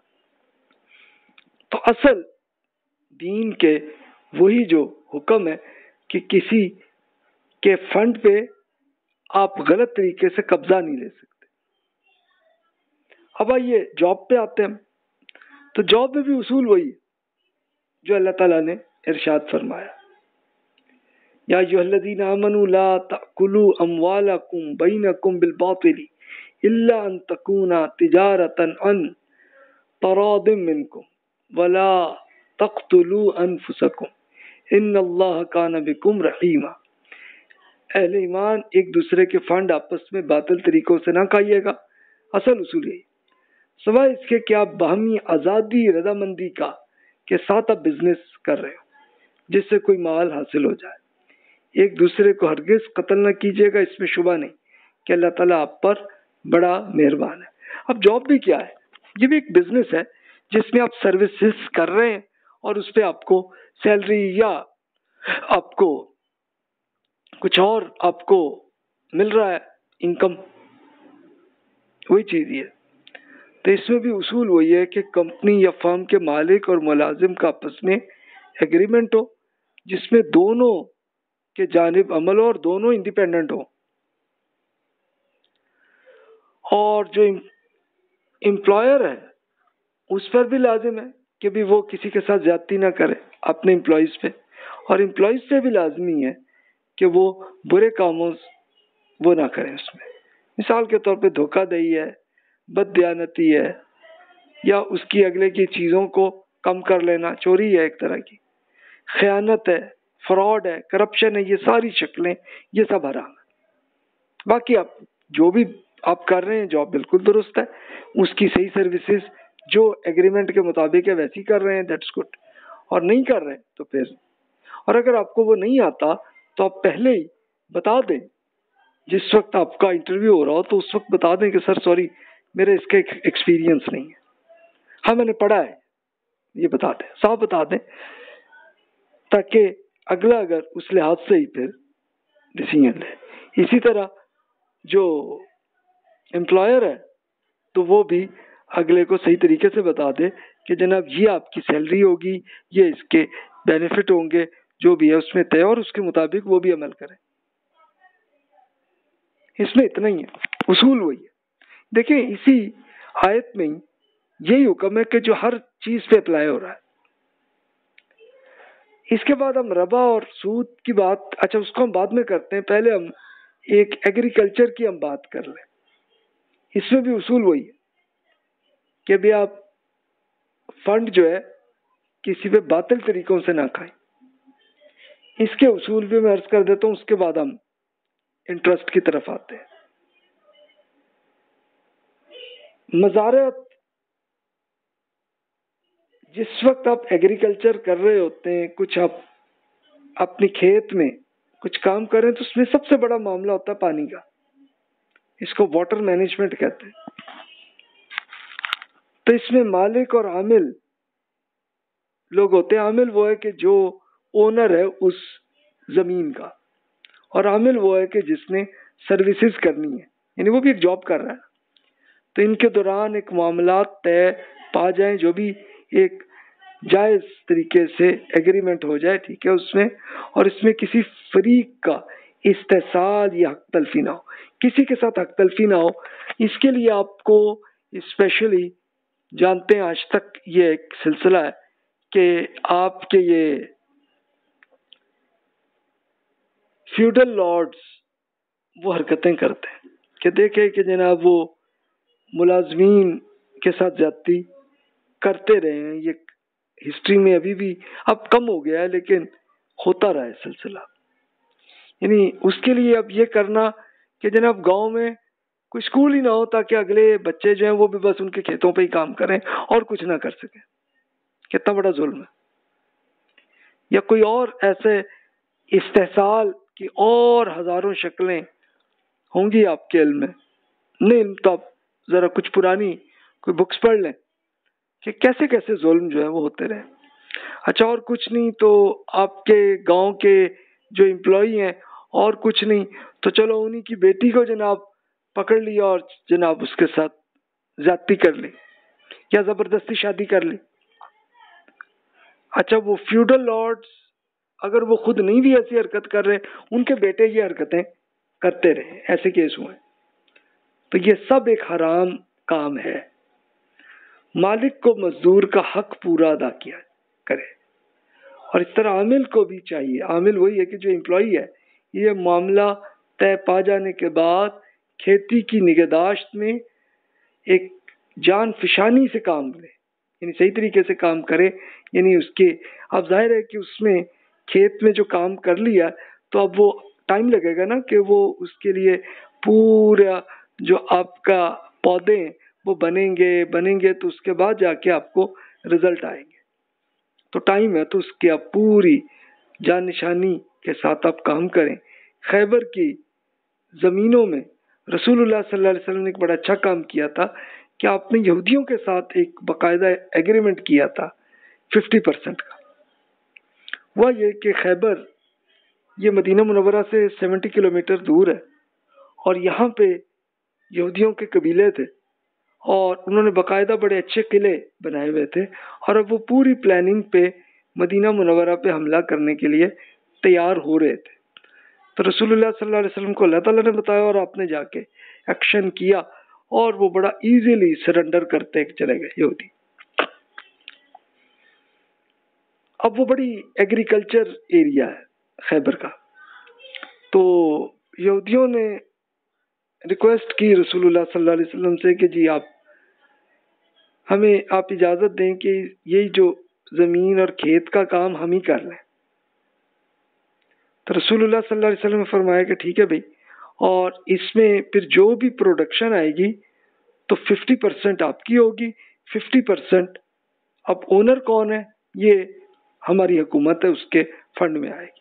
تو اصل دین کے وہی جو حکم ہے کہ کسی کے فنڈ پہ آپ غلط طریقے سے قبضہ نہیں لے سکتے. اب آئیے جاب پہ آتے ہیں. تو جاب میں بھی اصول وہی ہے جو اللہ تعالیٰ نے ارشاد فرمایا، یا ایھا الذین آمنوا لا تأکلوا اموالکم بینکم بالباطل الا ان تکون تجارۃ عن تراض منکم ولا تقتلوا انفسکم ان اللہ کان بکم رحیما. اہل ایمان ایک دوسرے کے فنڈ آپس میں باطل طریقوں سے نہ کھائیے گا. اصل اصول یہی، سوائے اس کے کہ آپ باہمی آزادی رضامندی کا کے ساتھ آپ بزنس کر رہے ہو جس سے کوئی مال حاصل ہو جائے. ایک دوسرے کو ہرگز قتل نہ کیجیے گا، اس میں شبہ نہیں کہ اللہ تعالیٰ آپ پر بڑا مہربان ہے. اب جاب بھی کیا ہے؟ یہ بھی ایک بزنس ہے جس میں آپ سروسز کر رہے ہیں اور اس پہ آپ کو سیلری یا آپ کو کچھ اور آپ کو مل رہا ہے انکم، وہی چیز ہی ہے. تو اس میں بھی اصول وہی ہے کہ کمپنی یا فرم کے مالک اور ملازم کا آپس میں ایگریمنٹ ہو جس میں دونوں کے جانب عمل ہو اور دونوں انڈیپینڈنٹ ہو. اور جو امپلائر ہے اس پر بھی لازم ہے کہ بھی وہ کسی کے ساتھ زیادتی نہ کرے اپنے امپلائیز پہ، اور امپلائیز سے بھی لازمی ہے کہ وہ برے کاموں وہ نہ کریں. اس میں مثال کے طور پہ دھوکہ دہی ہے، بد دیانتی ہے، یا اس کی اگلے کی چیزوں کو کم کر لینا، چوری ہے ایک طرح کی، خیانت ہے، فراڈ ہے، کرپشن ہے، یہ ساری شکلیں یہ سب حرام ہے. باقی آپ جو بھی آپ کر رہے ہیں جاب بالکل درست ہے، اس کی صحیح سروسز جو ایگریمنٹ کے مطابق ہے ویسی کر رہے ہیں، دیٹس گڈ. اور نہیں کر رہے تو پھر، اور اگر آپ کو وہ نہیں آتا تو آپ پہلے ہی بتا دیں، جس وقت آپ کا انٹرویو ہو رہا ہو تو اس وقت بتا دیں کہ سر سوری میرے اس کا ایکسپیرینس نہیں ہے، ہاں میں نے پڑھا ہے، یہ بتا دیں، صاف بتا دیں، تاکہ اگلا اگر اس لحاظ سے ہی پھر ڈیسیژن لے. اسی طرح جو امپلائر ہے تو وہ بھی اگلے کو صحیح طریقے سے بتا دے کہ جناب یہ آپ کی سیلری ہوگی، یہ اس کے بینیفٹ ہوں گے، جو بھی ہے اس میں طے، اور اس کے مطابق وہ بھی عمل کریں. اس میں اتنا ہی ہے، اصول وہی ہے. دیکھیں اسی آیت میں یہی حکم ہے کہ جو ہر چیز پہ اپلائی ہو رہا ہے. اس کے بعد ہم ربا اور سود کی بات، اچھا اس کو ہم بعد میں کرتے ہیں، پہلے ہم ایک ایگریکلچر کی ہم بات کر لیں. اس میں بھی اصول وہی ہے کہ بھی آپ فنڈ جو ہے کسی پہ باطل طریقوں سے نہ کھائیں. اس کے اصول بھی میں عرض کر دیتا ہوں، اس کے بعد ہم انٹرسٹ کی طرف آتے ہیں. مزارعت، جس وقت آپ ایگریکلچر کر رہے ہوتے ہیں، کچھ آپ اپنی کھیت میں کچھ کام کر رہے ہیں، تو اس میں سب سے بڑا معاملہ ہوتا ہے پانی کا. اس کو واٹر مینجمنٹ کہتے ہیں. تو اس میں مالک اور عامل لوگ ہوتے ہیں. عامل وہ ہے کہ جو اونر ہے اس زمین کا، اور عامل وہ ہے کہ جس نے سروسز کرنی ہے، یعنی وہ بھی ایک جاب کر رہا ہے. تو ان کے دوران ایک معاملات طے پا جائیں، جو بھی ایک جائز طریقے سے ایگریمنٹ ہو جائے، ٹھیک ہے اس میں، اور اس میں کسی فریق کا استحصال یا حق تلفی نہ ہو، کسی کے ساتھ حق تلفی نہ ہو. اس کے لیے آپ کو اسپیشلی جانتے ہیں، آج تک یہ ایک سلسلہ ہے کہ آپ کے یہ فیوڈل لارڈز وہ حرکتیں کرتے ہیں کہ دیکھیں کہ جناب وہ ملازمین کے ساتھ زیادتی کرتے رہے ہیں. یہ ہسٹری میں ابھی بھی اب کم ہو گیا ہے، لیکن ہوتا رہا ہے سلسلہ. یعنی اس کے لیے اب یہ کرنا کہ جناب گاؤں میں کوئی اسکول ہی نہ ہو، تاکہ اگلے بچے جو ہیں وہ بھی بس ان کے کھیتوں پہ ہی کام کریں اور کچھ نہ کر سکیں. کتنا بڑا ظلم ہے. یا کوئی اور ایسے استحصال کی اور ہزاروں شکلیں ہوں گی آپ کے علم میں. نہیں تو آپ ذرا کچھ پرانی کوئی بکس پڑھ لیں کہ کیسے کیسے ظلم جو ہے وہ ہوتے رہے. اچھا، اور کچھ نہیں تو آپ کے گاؤں کے جو امپلائی ہیں، اور کچھ نہیں تو چلو انہی کی بیٹی کو جناب پکڑ لیا اور جناب اس کے ساتھ زیادتی کر لی یا زبردستی شادی کر لی. اچھا، وہ فیوڈل لارڈز اگر وہ خود نہیں بھی ایسی حرکت کر رہے، ان کے بیٹے یہ حرکتیں کرتے رہے، ایسے کیس ہوئے. تو یہ سب ایک حرام کام ہے. مالک کو مزدور کا حق پورا ادا کیا کرے، اور اس طرح عامل کو بھی چاہیے. عامل وہی ہے کہ جو امپلائی ہے، یہ معاملہ طے پا جانے کے بعد کھیتی کی نگہداشت میں ایک جان فشانی سے کام لے، یعنی صحیح طریقے سے کام کرے. یعنی اس کے اب ظاہر ہے کہ اس میں کھیت میں جو کام کر لیا تو اب وہ ٹائم لگے گا نا کہ وہ اس کے لیے پورا جو آپ کا پودے ہیں وہ بنیں گے بنیں گے تو اس کے بعد جا کے آپ کو رزلٹ آئیں گے. تو ٹائم ہے، تو اس کی آپ پوری جان نشانی کے ساتھ آپ کام کریں. خیبر کی زمینوں میں رسول اللہ صلی اللہ علیہ وسلم نے ایک بڑا اچھا کام کیا تھا کہ آپ نے یہودیوں کے ساتھ ایک باقاعدہ ایگریمنٹ کیا تھا ففٹی پرسنٹ کا. وہ یہ کہ خیبر یہ مدینہ منورہ سے سیونٹی کلومیٹر دور ہے، اور یہاں پہ یہودیوں کے قبیلے تھے، اور انہوں نے باقاعدہ بڑے اچھے قلعے بنائے ہوئے تھے، اور اب وہ پوری پلاننگ پہ مدینہ منورہ پہ حملہ کرنے کے لیے تیار ہو رہے تھے. تو رسول اللہ صلی اللہ علیہ وسلم کو اللہ تعالیٰ نے بتایا، اور آپ نے جا کے ایکشن کیا، اور وہ بڑا ایزیلی سرنڈر کرتے چلے گئے یہودی. اب وہ بڑی ایگریکلچر ایریا ہے خیبر کا. تو یہودیوں نے ریکویسٹ کی رسول اللہ صلی اللہ علیہ وسلم سے کہ جی آپ ہمیں آپ اجازت دیں کہ یہی جو زمین اور کھیت کا کام ہم ہی کر لیں. تو رسول اللہ صلی اللہ علیہ وسلم نے فرمایا کہ ٹھیک ہے بھائی، اور اس میں پھر جو بھی پروڈکشن آئے گی تو ففٹی پرسینٹ آپ کی ہوگی، ففٹی پرسینٹ اب اونر کون ہے، یہ ہماری حکومت ہے، اس کے فنڈ میں آئے گی.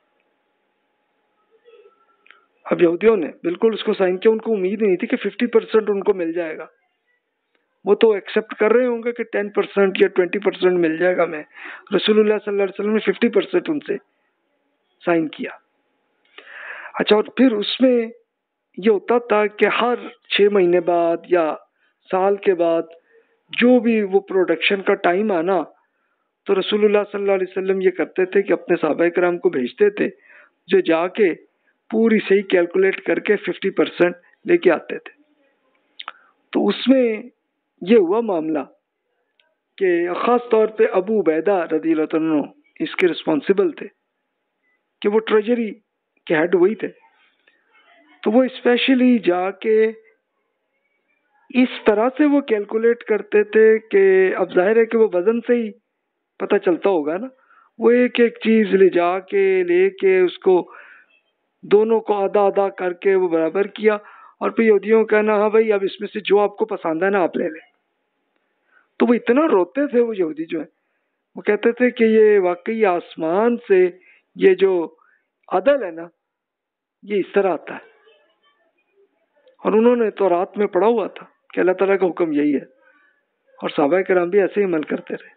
اب یہودیوں نے بالکل اس کو سائن کیا. ان کو امید نہیں تھی کہ ففٹی پرسینٹ ان کو مل جائے گا. وہ تو ایکسیپٹ کر رہے ہوں گے کہ ٹین پرسینٹ یا ٹوینٹی پرسینٹ مل جائے گا. میں رسول اللہ صلی اللہ علیہ وسلم نے ففٹی پرسینٹ ان سے سائن کیا. اچھا، اور پھر اس میں یہ ہوتا تھا کہ ہر چھ مہینے بعد یا سال کے بعد جو بھی وہ پروڈکشن کا ٹائم آنا، تو رسول اللہ صلی اللہ علیہ وسلم یہ کرتے تھے کہ اپنے صحابہ کرام کو بھیجتے تھے جو جا کے پوری صحیح کیلکولیٹ کر کے ففٹی پرسینٹ لے کے آتے تھے. تو اس میں یہ ہوا معاملہ کہ خاص طور پہ ابو عبیدہ رضی اللہ عنہ اس کے رسپانسبل تھے کہ وہ ٹریجری کے ہیڈ وہی تھے. تو وہ اسپیشلی جا کے اس طرح سے وہ کیلکولیٹ کرتے تھے کہ اب ظاہر ہے کہ وہ وزن سے ہی پتہ چلتا ہوگا نا، وہ ایک ایک چیز لے جا کے لے کے اس کو دونوں کو آدھا آدھا کر کے وہ برابر کیا، اور پھر یہودیوں کا کہنا ہاں بھائی اب اس میں سے جو آپ کو پسند ہے نا آپ لے لیں۔ تو وہ اتنا روتے تھے وہ یہودی جو ہے، وہ کہتے تھے کہ یہ واقعی آسمان سے یہ جو عدل ہے نا یہ اس طرح آتا ہے، اور انہوں نے تو رات میں پڑھا ہوا تھا کہ اللہ تعالیٰ کا حکم یہی ہے، اور صحابہ کرام بھی ایسے ہی عمل کرتے رہے۔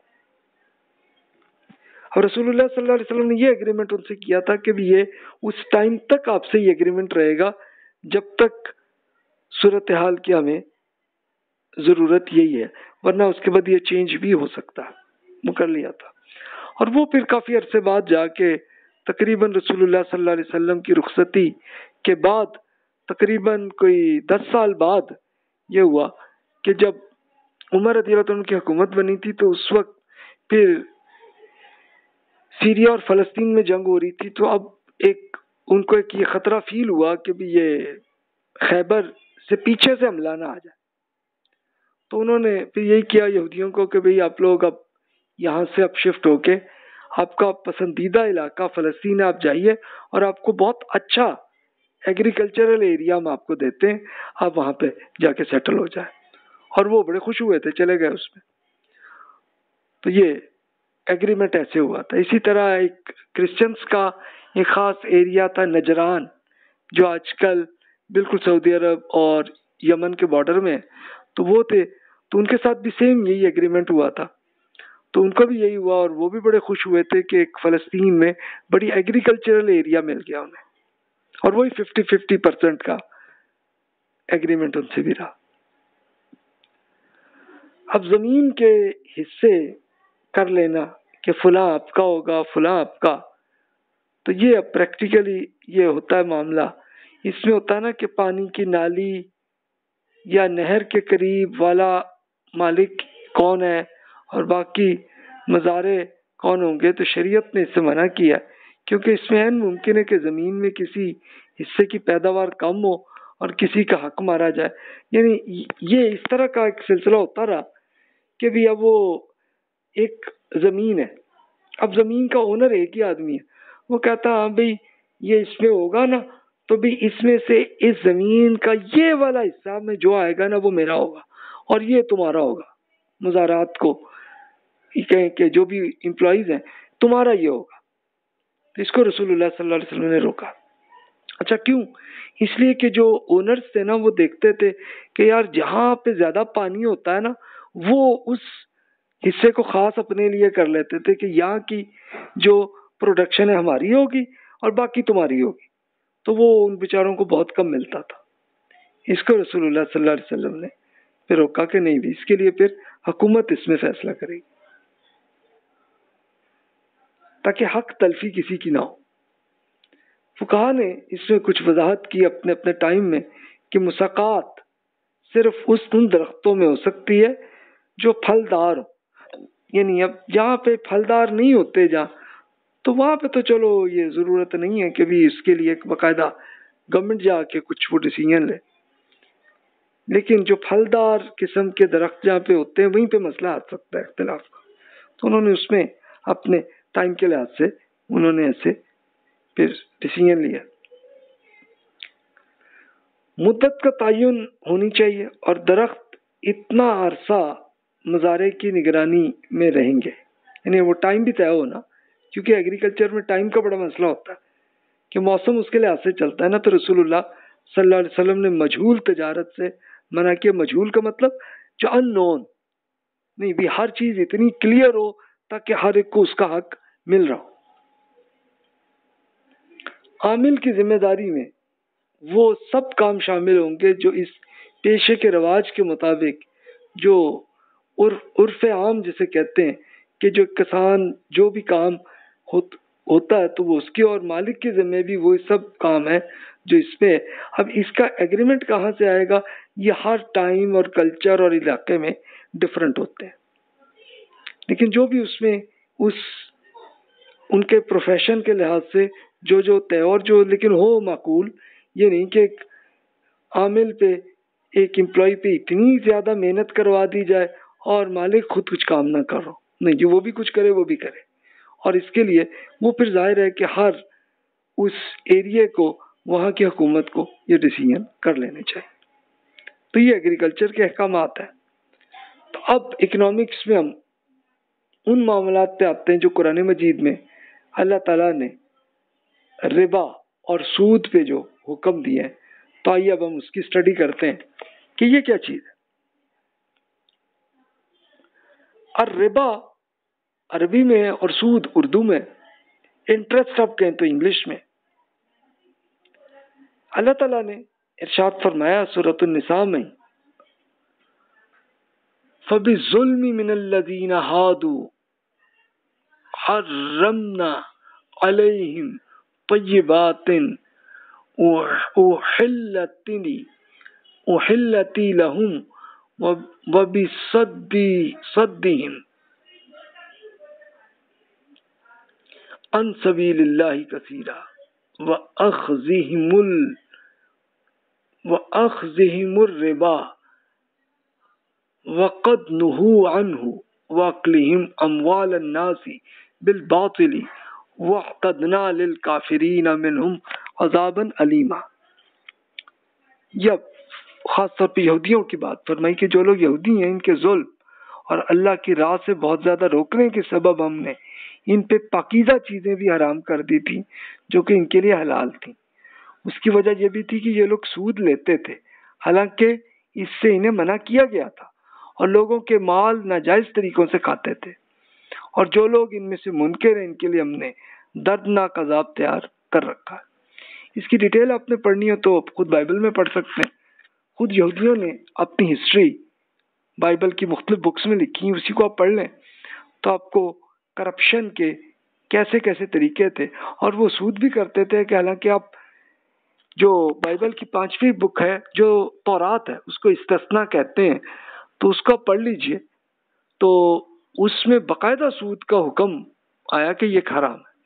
اور رسول اللہ صلی اللہ علیہ وسلم نے یہ اگریمنٹ ان سے کیا تھا کہ بھی یہ اس ٹائم تک آپ سے یہ اگریمنٹ رہے گا جب تک صورتحال کی ہمیں ضرورت یہی ہے، ورنہ اس کے بعد یہ چینج بھی ہو سکتا ہے، وہ کر لیا تھا۔ اور وہ پھر کافی عرصے بعد جا کے تقریباً رسول اللہ صلی اللہ علیہ وسلم کی رخصتی کے بعد تقریباً کوئی دس سال بعد یہ ہوا کہ جب عمر رضی اللہ عنہ کی حکومت بنی تھی تو اس وقت پھر سیریا اور فلسطین میں جنگ ہو رہی تھی، تو اب ایک ان کو ایک یہ خطرہ فیل ہوا کہ بھی یہ خیبر سے پیچھے سے حملہ نہ آ جائے، تو انہوں نے پھر یہی کیا یہودیوں کو کہ بھئی آپ لوگ اب یہاں سے اب شفٹ ہو کے آپ کا پسندیدہ علاقہ فلسطین ہے، آپ جائیے اور آپ کو بہت اچھا ایگریکلچرل ایریا ہم آپ کو دیتے ہیں، آپ وہاں پہ جا کے سیٹل ہو جائیں۔ اور وہ بڑے خوش ہوئے تھے، چلے گئے اس میں۔ تو یہ ایگریمنٹ ایسے ہوا تھا۔ اسی طرح ایک کرسچنس کا ایک خاص ایریا تھا نجران، جو آج کل بالکل سعودی عرب اور یمن کے بارڈر میں، تو وہ تھے، تو ان کے ساتھ بھی سیم یہی ایگریمنٹ ہوا تھا، تو ان کا بھی یہی ہوا اور وہ بھی بڑے خوش ہوئے تھے کہ ایک فلسطین میں بڑی ایگریکلچرل ایریا مل گیا انہیں، اور وہی ففٹی ففٹی پرسنٹ کا ایگریمنٹ ان سے بھی رہا۔ اب زمین کے حصے کر لینا کہ فلاں آپ کا ہوگا فلاں آپ کا، تو یہ اب پریکٹیکلی یہ ہوتا ہے معاملہ، اس میں ہوتا ہے نا کہ پانی کی نالی یا نہر کے قریب والا مالک کون ہے اور باقی مزارع کون ہوں گے، تو شریعت نے اس سے منع کیا کیونکہ اس میں عین ممکن ہے کہ زمین میں کسی حصے کی پیداوار کم ہو اور کسی کا حق مارا جائے، یعنی یہ اس طرح کا ایک سلسلہ ہوتا رہا کہ بھی اب وہ ایک زمین ہے، اب زمین کا اونر ایک ہی آدمی ہے، وہ کہتا ہاں بھئی یہ اس میں ہوگا نا، تو بھی اس میں سے اس زمین کا یہ والا حصہ میں جو آئے گا نا وہ میرا ہوگا اور یہ تمہارا ہوگا، مزارات کو کہیں کہ جو بھی امپلائیز ہیں تمہارا یہ ہوگا۔ تو اس کو رسول اللہ صلی اللہ علیہ وسلم نے روکا۔ اچھا کیوں؟ اس لیے کہ جو اونرز تھے نا وہ دیکھتے تھے کہ یار جہاں پہ زیادہ پانی ہوتا ہے نا وہ اس حصے کو خاص اپنے لیے کر لیتے تھے کہ یہاں کی جو پروڈکشن ہے ہماری ہوگی اور باقی تمہاری ہوگی، تو وہ ان بیچاروں کو بہت کم ملتا تھا۔ اس کو رسول اللہ صلی اللہ علیہ وسلم نے پھر روکا کہ نہیں بھی، اس کے لیے پھر حکومت اس میں فیصلہ کرے گی تاکہ حق تلفی کسی کی نہ ہو۔ فقہا نے اس میں کچھ وضاحت کی اپنے اپنے ٹائم میں کہ مساقات صرف اس ان درختوں میں ہو سکتی ہے جو پھلدار ہو، یعنی اب جہاں پہ پھلدار نہیں ہوتے جہاں، تو وہاں پہ تو چلو یہ ضرورت نہیں ہے کہ بھی اس کے لیے ایک باقاعدہ گورنمنٹ جا کے کچھ وہ ڈیسیژن لے، لیکن جو پھلدار قسم کے درخت جہاں پہ ہوتے ہیں وہیں پہ مسئلہ آ سکتا ہے اختلاف کا، تو انہوں نے اس میں اپنے ٹائم کے لحاظ سے انہوں نے ایسے پھر ڈیسیژن لیا۔ مدت کا تعین ہونی چاہیے اور درخت اتنا عرصہ مزارع کی نگرانی میں رہیں گے، یعنی وہ ٹائم بھی طے ہونا، کیونکہ ایگریکلچر میں ٹائم کا بڑا مسئلہ ہوتا ہے کہ موسم اس کے لحاظ سے چلتا ہے نا، تو رسول اللہ صلی اللہ علیہ وسلم نے مجہول تجارت سے منع کیا۔ مجہول کا مطلب جو ان نون نہیں بھی، ہر چیز اتنی کلیئر ہو تاکہ ہر ایک کو اس کا حق مل رہا ہو۔ عامل کی ذمہ داری میں وہ سب کام شامل ہوں گے جو اس پیشے کے رواج کے مطابق، جو عرف عام جسے کہتے ہیں کہ جو کسان جو بھی کام ہوتا ہے تو وہ اس کی، اور مالک کے ذمہ بھی وہ سب کام ہے جو اس پہ۔ اب اس کا ایگریمنٹ کہاں سے آئے گا؟ یہ ہر ٹائم اور کلچر اور علاقے میں ڈفرینٹ ہوتے ہیں، لیکن جو بھی اس میں اس ان کے پروفیشن کے لحاظ سے جو جو طے اور جو لیکن ہو معقول، یہ نہیں کہ ایک عامل پہ ایک امپلائی پہ اتنی زیادہ محنت کروا دی جائے اور مالک خود کچھ کام نہ کر رہا ہو، نہیں جو وہ بھی کچھ کرے وہ بھی کرے، اور اس کے لیے وہ پھر ظاہر ہے کہ ہر اس ایریے کو، وہاں کی حکومت کو یہ ڈیسیژن کر لینے چاہیے۔ تو یہ ایگریکلچر کے احکامات ہیں۔ تو اب اکنامکس میں ہم ان معاملات پہ آتے ہیں جو قرآن مجید میں اللہ تعالیٰ نے ربا اور سود پہ جو حکم دیے ہیں، تو آئیے اب ہم اس کی اسٹڈی کرتے ہیں کہ یہ کیا چیز ہے۔ الربا عربی میں ہے اور سود اردو میں، انٹرسٹ آپ کہیں تو انگلش میں۔ اللہ تعالیٰ نے ارشاد فرمایا سورۃ النساء میں، فَبِالظُّلْمِ مِنَ الَّذِينَ هَادُوا حَرَّمْنَا عَلَيْهِمْ طَيِّبَاتٍ أُحِلَّتْ لَهُمْ وَبِصَدِّهِمْ عَنْ سَبِيلِ اللَّهِ كَثِيرًا وَأَخْذِهِمُ وَأَخْذِهِمُ الرِّبَا وَقَدْ نُهُوا عَنْهُ وَأَكْلِهِمْ أَمْوَالَ النَّاسِ بِالْبَاطِلِ وَأَعْتَدْنَا لِلْكَافِرِينَ مِنْهُمْ عَذَابًا أَلِيمًا۔ یہ خاص طور پہ یہودیوں کی بات فرمائی کہ جو لوگ یہودی ہیں، ان کے ظلم اور اللہ کی راہ سے بہت زیادہ روکنے کے سبب ہم نے ان پہ پاکیزہ چیزیں بھی حرام کر دی تھی جو کہ ان کے لیے حلال تھیں۔ اس کی وجہ یہ بھی تھی کہ یہ لوگ سود لیتے تھے، حالانکہ اس سے انہیں منع کیا گیا تھا، اور لوگوں کے مال ناجائز طریقوں سے کھاتے تھے، اور جو لوگ ان میں سے منکر ہیں ان کے لیے ہم نے دردناک عذاب تیار کر رکھا ہے۔ اس کی ڈیٹیل آپ نے پڑھنی ہو تو خود بائبل میں پڑھ سکتے ہیں۔ خود یہودیوں نے اپنی ہسٹری بائبل کی مختلف بکس میں لکھی ہیں، اسی کو آپ پڑھ لیں تو آپ کو کرپشن کے کیسے کیسے طریقے تھے، اور وہ سود بھی کرتے تھے کہ حالانکہ آپ جو بائبل کی پانچویں بک ہے جو تورات ہے اس کو استثنا کہتے ہیں، تو اس کو پڑھ لیجئے تو اس میں باقاعدہ سود کا حکم آیا کہ یہ حرام ہے۔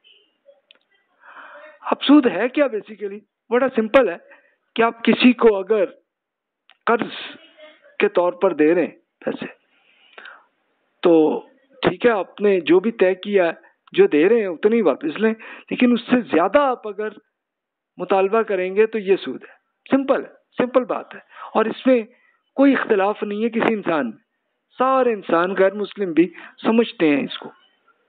اب سود ہے کیا؟ بیسیکلی بڑا سمپل ہے کہ آپ کسی کو اگر قرض کے طور پر دے رہے ہیں پیسے، تو ٹھیک ہے آپ نے جو بھی طے کیا ہے جو دے رہے ہیں اتنی واپس لیں، لیکن اس سے زیادہ آپ اگر مطالبہ کریں گے تو یہ سود ہے۔ سمپل ہے، سمپل بات ہے، اور اس میں کوئی اختلاف نہیں ہے کسی انسان میں، سارے انسان غیر مسلم بھی سمجھتے ہیں اس کو۔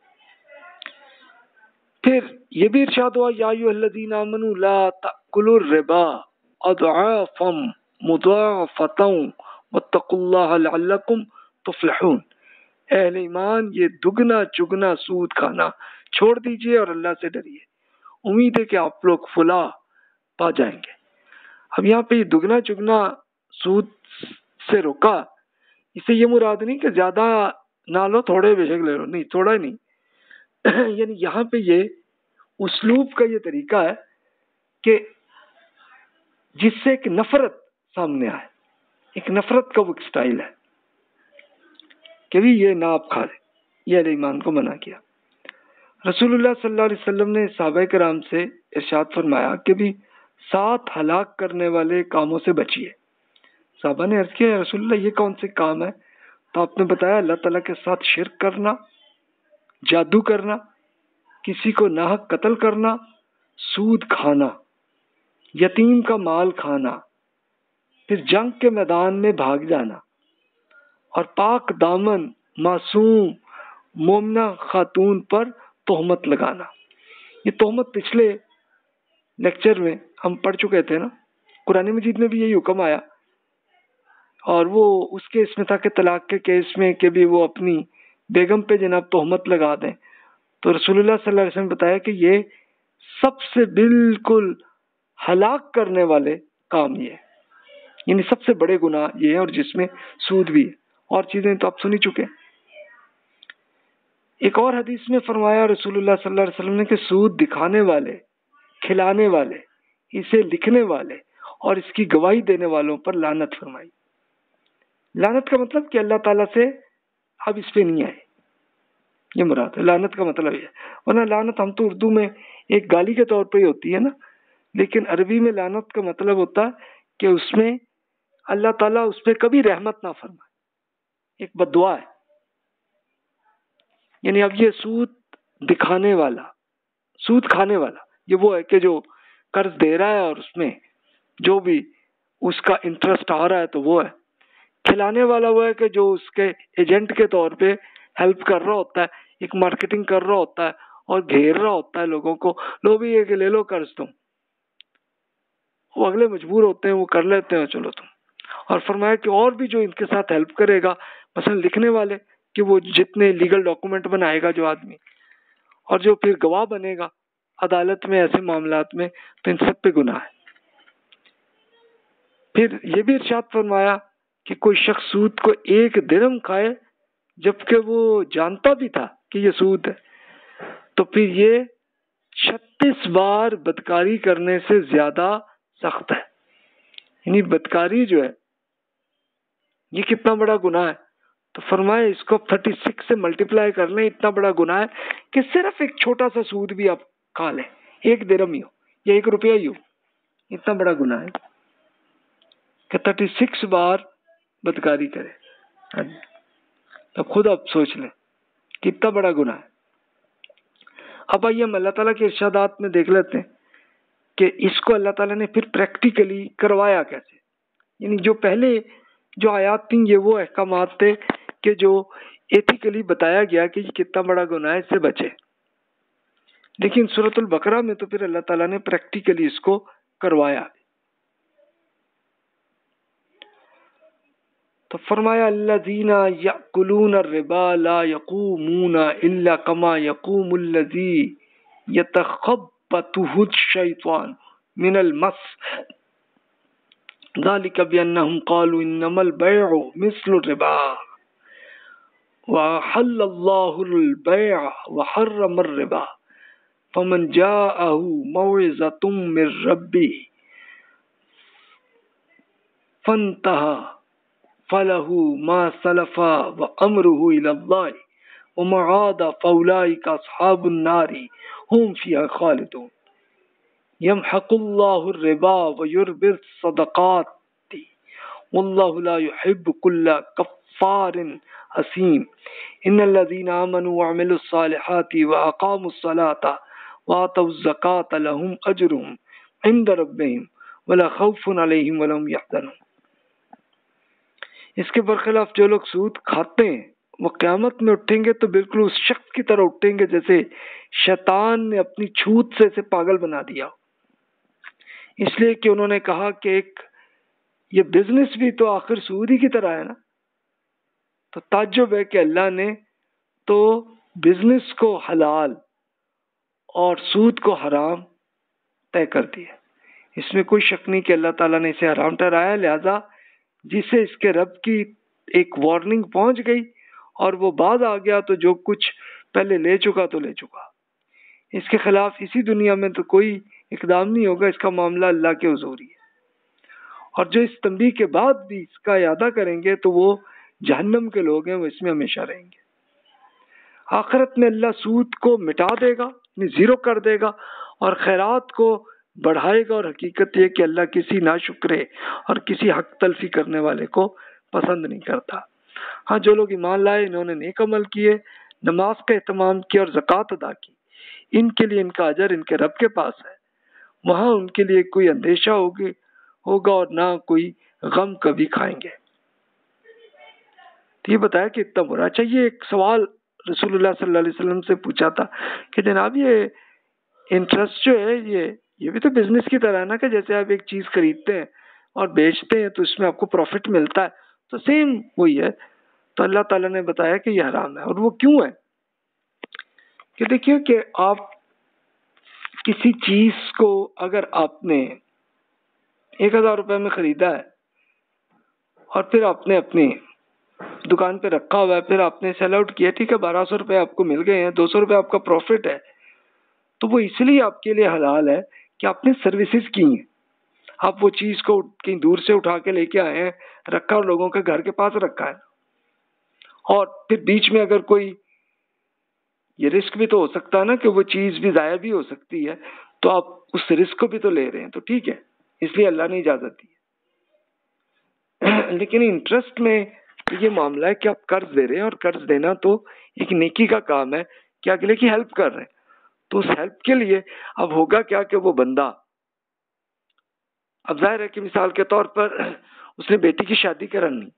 پھر یہ بھی ارشاد ہوا یا ایھا الذین آمنوا لا تأکلوا الربا اضعافا مضاعفۃ واتقوا اللہ لعلکم تفلحون۔ اہل ایمان یہ دگنا چگنا سود کھانا چھوڑ دیجئے اور اللہ سے ڈریے، امید ہے کہ آپ لوگ فلاح پا جائیں گے۔ اب یہاں پہ یہ دگنا چگنا سود سے روکا، اسے یہ مراد نہیں کہ زیادہ نہ لو تھوڑے بے شک لے لو، نہیں تھوڑا نہیں، یعنی یہاں پہ یہ اسلوب کا یہ طریقہ ہے کہ جس سے ایک نفرت سامنے آئے، ایک نفرت کا وہ سٹائل ہے کہ بھی یہ نہ آپ کھا لیں، یہ اہل ایمان کو منع کیا۔ رسول اللہ صلی اللہ علیہ وسلم نے صحابہ کرام سے ارشاد فرمایا کہ بھی سات ہلاک کرنے والے کاموں سے بچیے۔ صحابہ نے عرض کیا یا رسول اللہ یہ کون سے کام ہے؟ تو آپ نے بتایا اللہ تعالیٰ کے ساتھ شرک کرنا، جادو کرنا، کسی کو ناحق قتل کرنا، سود کھانا، یتیم کا مال کھانا، پھر جنگ کے میدان میں بھاگ جانا، اور پاک دامن معصوم مومنہ خاتون پر تہمت لگانا۔ یہ تہمت پچھلے لیکچر میں ہم پڑھ چکے تھے نا، قرآن مجید میں بھی یہی حکم آیا، اور وہ اس کیس میں تھا کہ طلاق کے کیس میں کہ بھی وہ اپنی بیگم پہ جناب تہمت لگا دیں، تو رسول اللہ صلی اللہ علیہ وسلم نے بتایا کہ یہ سب سے بالکل ہلاک کرنے والے کام یہ ہے، یعنی سب سے بڑے گناہ یہ ہے، اور جس میں سود بھی ہے، اور چیزیں تو آپ سن ہی چکے ہیں۔ ایک اور حدیث میں فرمایا رسول اللہ صلی اللہ علیہ وسلم نے کہ سود دکھانے والے، کھلانے والے، اسے لکھنے والے اور اس کی گواہی دینے والوں پر لعنت فرمائی۔ لعنت کا مطلب کہ اللہ تعالیٰ سے اب اس پہ نہیں آئے، یہ مراد ہے، لعنت کا مطلب یہ ہے۔ ورنہ لعنت ہم تو اردو میں ایک گالی کے طور پہ ہی ہوتی ہے نا، لیکن عربی میں لعنت کا مطلب ہوتا ہے کہ اس میں اللہ تعالیٰ اس پہ کبھی رحمت نہ فرمائے، ایک بد دعا ہے. یعنی اب یہ سود دکھانے والا، سود کھانے والا، یہ وہ ہے کہ جو قرض دے رہا ہے اور اس میں جو بھی اس کا انٹرسٹ آ رہا ہے تو وہ ہے. کھلانے والا وہ ہے کہ جو اس کے ایجنٹ کے طور پہ ہیلپ کر رہا ہوتا ہے، ایک مارکیٹنگ کر رہا ہوتا ہے اور گھیر رہا ہوتا ہے لوگوں کو، لو بھی یہ کہ لے لو قرض تم. وہ اگلے مجبور ہوتے ہیں، وہ کر لیتے ہیں، چلو تم. اور فرمایا کہ اور بھی جو ان کے ساتھ ہیلپ کرے گا، مثلا لکھنے والے، کہ وہ جتنے لیگل ڈاکومنٹ بنائے گا جو آدمی، اور جو پھر گواہ بنے گا عدالت میں ایسے معاملات میں، تو ان سب پہ گناہ ہے. پھر یہ بھی ارشاد فرمایا کہ کوئی شخص سود کو ایک درہم کھائے جبکہ وہ جانتا بھی تھا کہ یہ سود ہے، تو پھر یہ چھتیس بار بدکاری کرنے سے زیادہ سخت ہے. یعنی بدکاری جو ہے یہ کتنا بڑا گناہ ہے. تو فرمایا اس کو تھرٹی سکس سے ملٹیپلائی کر لیں، اتنا بڑا گناہ ہے کہ صرف ایک چھوٹا سا سود بھی آپ کھا لیں، ایک درہم ہی ہو یا ایک روپیہ ہی ہو، اتنا بڑا گناہ ہے کہ تھرٹی سکس بار بدکاری کرے. اب خود آپ سوچ لیں کتنا بڑا گناہ ہے. اب آئیے ہم اللہ تعالیٰ کے ارشادات میں دیکھ لیتے ہیں کہ اس کو اللہ تعالیٰ نے پھر پریکٹیکلی کروایا کیسے. یعنی جو پہلے جو آیات تھیں یہ وہ احکامات تھے کہ جو ایتھیکلی بتایا گیا کہ یہ کتنا بڑا گناہ ہے، اس سے بچے. لیکن سورۃ البقرہ میں تو پھر اللہ تعالیٰ نے پریکٹیکلی اس کو کروایا. تو فرمایا الذین یأکلون الربا لا یقومون الا کما یقوم الذی یتخبطہ الشیطان من المس ذلک بأنہم قالوا انما البیع مثل الربا وأحل اللہ البیع وحرم الربا فمن جاءہ موعظۃ من ربہ فانتہى فَلَهُ مَا سَلَفَ وَأَمْرُهُ إِلَى اللَّهِ وَمَا عَادَ فَأُولَٰئِكَ أَصْحَابُ النَّارِ هُمْ فِيهَا خَالِدُونَ. يَمْحَقُ اللَّهُ الرِّبَا وَيُرْبِي الصَّدَقَاتِ وَاللَّهُ لَا يُحِبُّ كُلَّ كَفَّارٍ أَثِيمٍ. إِنَّ الَّذِينَ آمَنُوا وَعَمِلُوا الصَّالِحَاتِ وَأَقَامُوا الصَّلَاةَ وَآتَوُا الزَّكَاةَ لَهُمْ أَجْرُهُمْ عِندَ رَبِّهِمْ وَلَا خَوْفٌ عَلَيْهِمْ وَلَا هُمْ يَحْزَنُونَ. اس کے برخلاف جو لوگ سود کھاتے ہیں وہ قیامت میں اٹھیں گے تو بالکل اس شخص کی طرح اٹھیں گے جیسے شیطان نے اپنی چھوت سے اسے پاگل بنا دیا. اس لیے کہ انہوں نے کہا کہ ایک یہ بزنس بھی تو آخر سود ہی کی طرح ہے نا. تو تعجب ہے کہ اللہ نے تو بزنس کو حلال اور سود کو حرام طے کر دیا. اس میں کوئی شک نہیں کہ اللہ تعالیٰ نے اسے حرام ٹھہرایا، لہذا جسے اس کے رب کی ایک وارننگ پہنچ گئی اور وہ بعد آ گیا تو جو کچھ پہلے لے چکا تو لے چکا. اس کے خلاف اسی دنیا میں تو کوئی اقدام نہیں ہوگا، اس کا معاملہ اللہ کے حضور ہی ہے. اور جو اس تنبیہ کے بعد بھی اس کا اعادہ کریں گے تو وہ جہنم کے لوگ ہیں، وہ اس میں ہمیشہ رہیں گے. آخرت میں اللہ سود کو مٹا دے گا، زیرو کر دے گا، اور خیرات کو بڑھائے گا. اور حقیقت یہ کہ اللہ کسی ناشکرے اور کسی حق تلفی کرنے والے کو پسند نہیں کرتا. ہاں جو لوگ ایمان لائے، انہوں نے نیک عمل کیے، نماز کا اہتمام کیا اور زکوٰۃ ادا کی، ان کے لیے ان کا اجر ان کے رب کے پاس ہے. وہاں ان کے لیے کوئی اندیشہ ہوگی ہوگا اور نہ کوئی غم کبھی کھائیں گے. تو یہ بتایا کہ اتنا برا. اچھا، یہ ایک سوال رسول اللہ صلی اللہ علیہ وسلم سے پوچھا تھا کہ جناب یہ انٹرسٹ جو ہے یہ یہ بھی تو بزنس کی طرح ہے نا، کہ جیسے آپ ایک چیز خریدتے ہیں اور بیچتے ہیں تو اس میں آپ کو پروفٹ ملتا ہے، تو سیم وہی ہے. تو اللہ تعالیٰ نے بتایا کہ یہ حرام ہے. اور وہ کیوں ہے کہ دیکھیے کہ آپ کسی چیز کو اگر آپ نے ایک ہزار روپے میں خریدا ہے اور پھر آپ نے اپنی دکان پہ رکھا ہوا ہے، پھر آپ نے سیل آؤٹ کیا، ٹھیک ہے، بارہ سو روپے آپ کو مل گئے ہیں، دو سو روپے آپ کا پروفٹ ہے، تو وہ اس لیے آپ کے لیے حلال ہے کہ آپ نے سروسز کی ہیں. آپ وہ چیز کو کہیں دور سے اٹھا کے لے کے آئے ہیں، رکھا اور لوگوں کے گھر کے پاس رکھا ہے. اور پھر بیچ میں اگر کوئی یہ رسک بھی تو ہو سکتا ہے نا کہ وہ چیز بھی ضائع بھی ہو سکتی ہے، تو آپ اس رسک کو بھی تو لے رہے ہیں، تو ٹھیک ہے، اس لیے اللہ نے اجازت دی. لیکن انٹرسٹ میں یہ معاملہ ہے کہ آپ قرض دے رہے ہیں، اور قرض دینا تو ایک نیکی کا کام ہے کہ اگلے کی ہیلپ کر رہے ہیں. تو اس ہیلپ کے لیے اب ہوگا کیا کہ وہ بندہ، اب ظاہر ہے کہ مثال کے طور پر اس نے بیٹی کی شادی کرانی،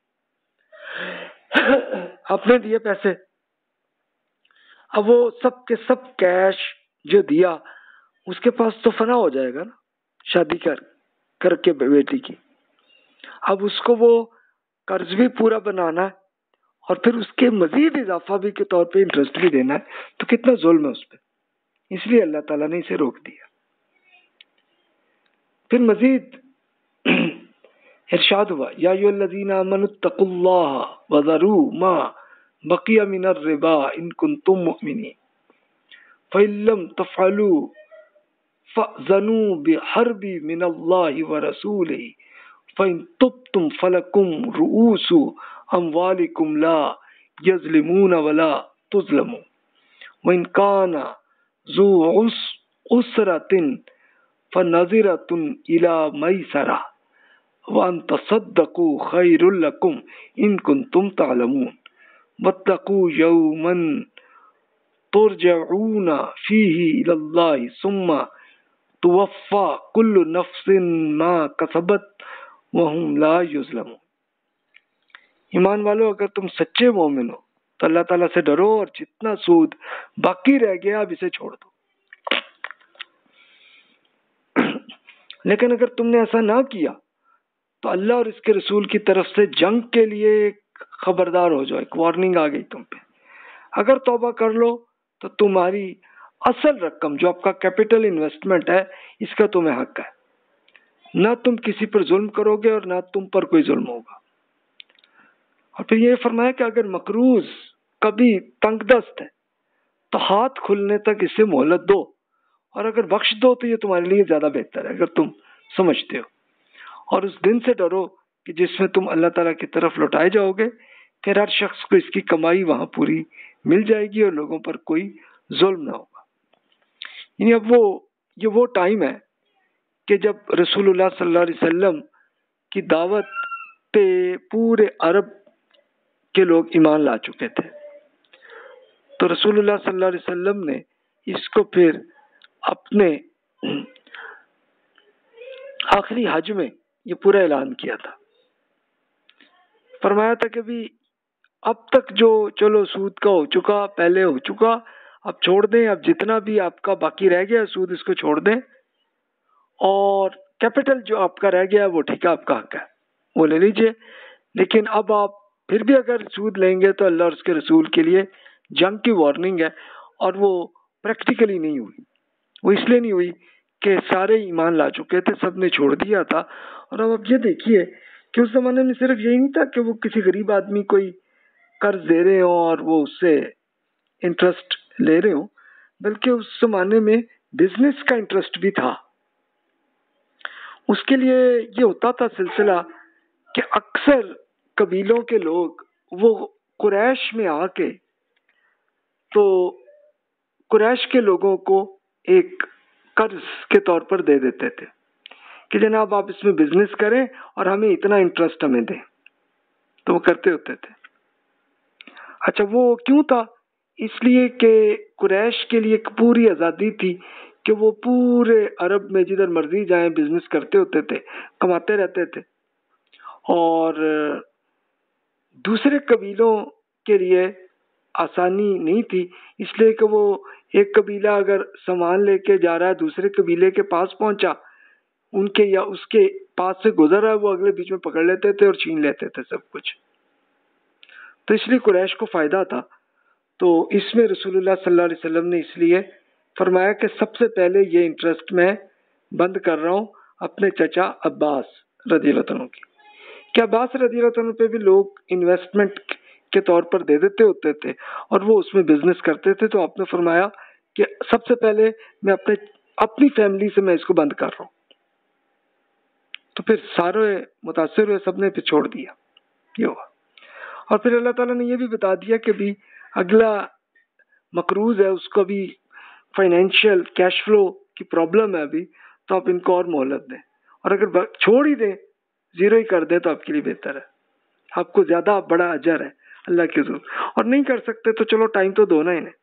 آپ نے دیے پیسے، اب وہ سب کے سب کیش جو دیا اس کے پاس تو فنا ہو جائے گا نا شادی کر کر کے بیٹی کی. اب اس کو وہ قرض بھی پورا بنانا ہے اور پھر اس کے مزید اضافہ بھی کے طور پہ انٹرسٹ بھی دینا ہے، تو کتنا ظلم ہے اس پہ. اس لیے اللہ تعالیٰ نے اسے روک دیا. پھر مزید ارشاد ہوا یا ایھا الذین آمنوا اتقوا اللہ وذروا ما بقی من الربا ان کنتم مؤمنین فإن لم تفعلوا فأذنوا بحرب من اللہ ورسولہ فإن تبتم فلکم رؤوس اموالکم لا یظلمون ولا تظلمون وإن کان ذو عسرة فنظرة إلى میسرہ وَأَن تَصَدَّقُوا خَيْرٌ لَكُمْ إِن كُنتُمْ تَعْلَمُونَ وَاتَّقُوا يَوْمًا تُرْجَعُونَ فِيهِ إِلَى اللَّهِ ثُمَّ تُوَفَّى كُلُّ نَفْسٍ مَا كَسَبَتْ وَهُمْ لَا يُظْلَمُونَ. ایمان والو، اگر تم سچے مومن ہو تو اللہ تعالیٰ سے ڈرو اور جتنا سود باقی رہ گیا اب اسے چھوڑ دو. لیکن اگر تم نے ایسا نہ کیا تو اللہ اور اس کے رسول کی طرف سے جنگ کے لیے ایک خبردار ہو جاؤ، ایک وارننگ آ گئی تم پہ. اگر توبہ کر لو تو تمہاری اصل رقم جو آپ کا کیپٹل انویسٹمنٹ ہے اس کا تمہیں حق ہے. نہ تم کسی پر ظلم کرو گے اور نہ تم پر کوئی ظلم ہوگا. اور پھر یہ فرمایا کہ اگر مقروض کبھی تنگ دست ہے تو ہاتھ کھلنے تک اسے مہلت دو، اور اگر بخش دو تو یہ تمہارے لیے زیادہ بہتر ہے اگر تم سمجھتے ہو. اور اس دن سے ڈرو کہ جس میں تم اللہ تعالیٰ کی طرف لوٹائے جاؤ گے، پھر ہر شخص کو اس کی کمائی وہاں پوری مل جائے گی اور لوگوں پر کوئی ظلم نہ ہوگا. یعنی اب وہ یہ وہ ٹائم ہے کہ جب رسول اللہ صلی اللہ علیہ وسلم کی دعوت پہ پورے عرب کے لوگ ایمان لا چکے تھے. تو رسول اللہ صلی اللہ علیہ وسلم نے اس کو پھر اپنے آخری حج میں یہ پورا اعلان کیا تھا. فرمایا تھا کہ بھی اب تک جو چلو سود کا ہو چکا، پہلے ہو چکا، اب چھوڑ دیں. اب جتنا بھی آپ کا باقی رہ گیا سود اس کو چھوڑ دیں، اور کیپٹل جو آپ کا رہ گیا وہ ٹھیک ہے، آپ کا حق ہے، وہ لے لیجئے. لیکن اب آپ پھر بھی اگر سود لیں گے تو اللہ اور اس کے رسول کے لیے جنگ کی وارننگ ہے. اور وہ پریکٹیکلی نہیں ہوئی. وہ اس لیے نہیں ہوئی کہ سارے ایمان لا چکے تھے، سب نے چھوڑ دیا تھا. اور اب آپ یہ دیکھیے کہ اس زمانے میں صرف یہی نہیں تھا کہ وہ کسی غریب آدمی کوئی قرض دے رہے ہوں اور وہ اس سے انٹرسٹ لے رہے ہوں، بلکہ اس زمانے میں بزنس کا انٹرسٹ بھی تھا. اس کے لیے یہ ہوتا تھا سلسلہ کہ اکثر قبیلوں کے لوگ وہ قریش میں آ کے تو قریش کے لوگوں کو ایک قرض کے طور پر دے دیتے تھے کہ جناب آپ اس میں بزنس کریں اور ہمیں اتنا انٹرسٹ ہمیں دیں. تو وہ کرتے ہوتے تھے. اچھا وہ کیوں تھا؟ اس لیے کہ قریش کے لیے ایک پوری آزادی تھی کہ وہ پورے عرب میں جدھر مرضی جائیں بزنس کرتے ہوتے تھے، کماتے رہتے تھے. اور دوسرے قبیلوں کے لیے آسانی نہیں تھی، اس لیے کہ وہ ایک قبیلہ اگر سامان لے کے جا رہا ہے دوسرے قبیلے کے پاس پہنچا، ان کے یا اس کے پاس سے گزر رہا ہے، وہ اگلے بیچ میں پکڑ لیتے تھے اور چھین لیتے تھے سب کچھ. تو اس لیے قریش کو فائدہ تھا. تو اس میں رسول اللہ صلی اللہ علیہ وسلم نے اس لیے فرمایا کہ سب سے پہلے یہ انٹرسٹ میں بند کر رہا ہوں اپنے چچا عباس رضی اللہ عنہ کی. کہ عباس رضی اللہ عنہ پہ بھی لوگ انویسٹمنٹ کے طور پر دے دیتے ہوتے تھے اور وہ اس میں بزنس کرتے تھے. تو آپ نے فرمایا کہ سب سے پہلے میں اپنے اپنی فیملی سے میں اس کو بند کر رہا ہوں. تو پھر سارے متاثر ہوئے، سب نے پھر چھوڑ دیا. یہ ہوا. اور پھر اللہ تعالیٰ نے یہ بھی بتا دیا کہ بھی اگلا مقروض ہے اس کو بھی فائنینشیل کیش فلو کی پرابلم ہے ابھی، تو آپ ان کو اور مہلت دیں. اور اگر چھوڑ ہی دیں زیرو ہی کر دیں تو آپ کے لیے بہتر ہے، آپ کو زیادہ بڑا اجر ہے اللہ کے حضور. اور نہیں کر سکتے تو چلو ٹائم تو دو نا انہیں.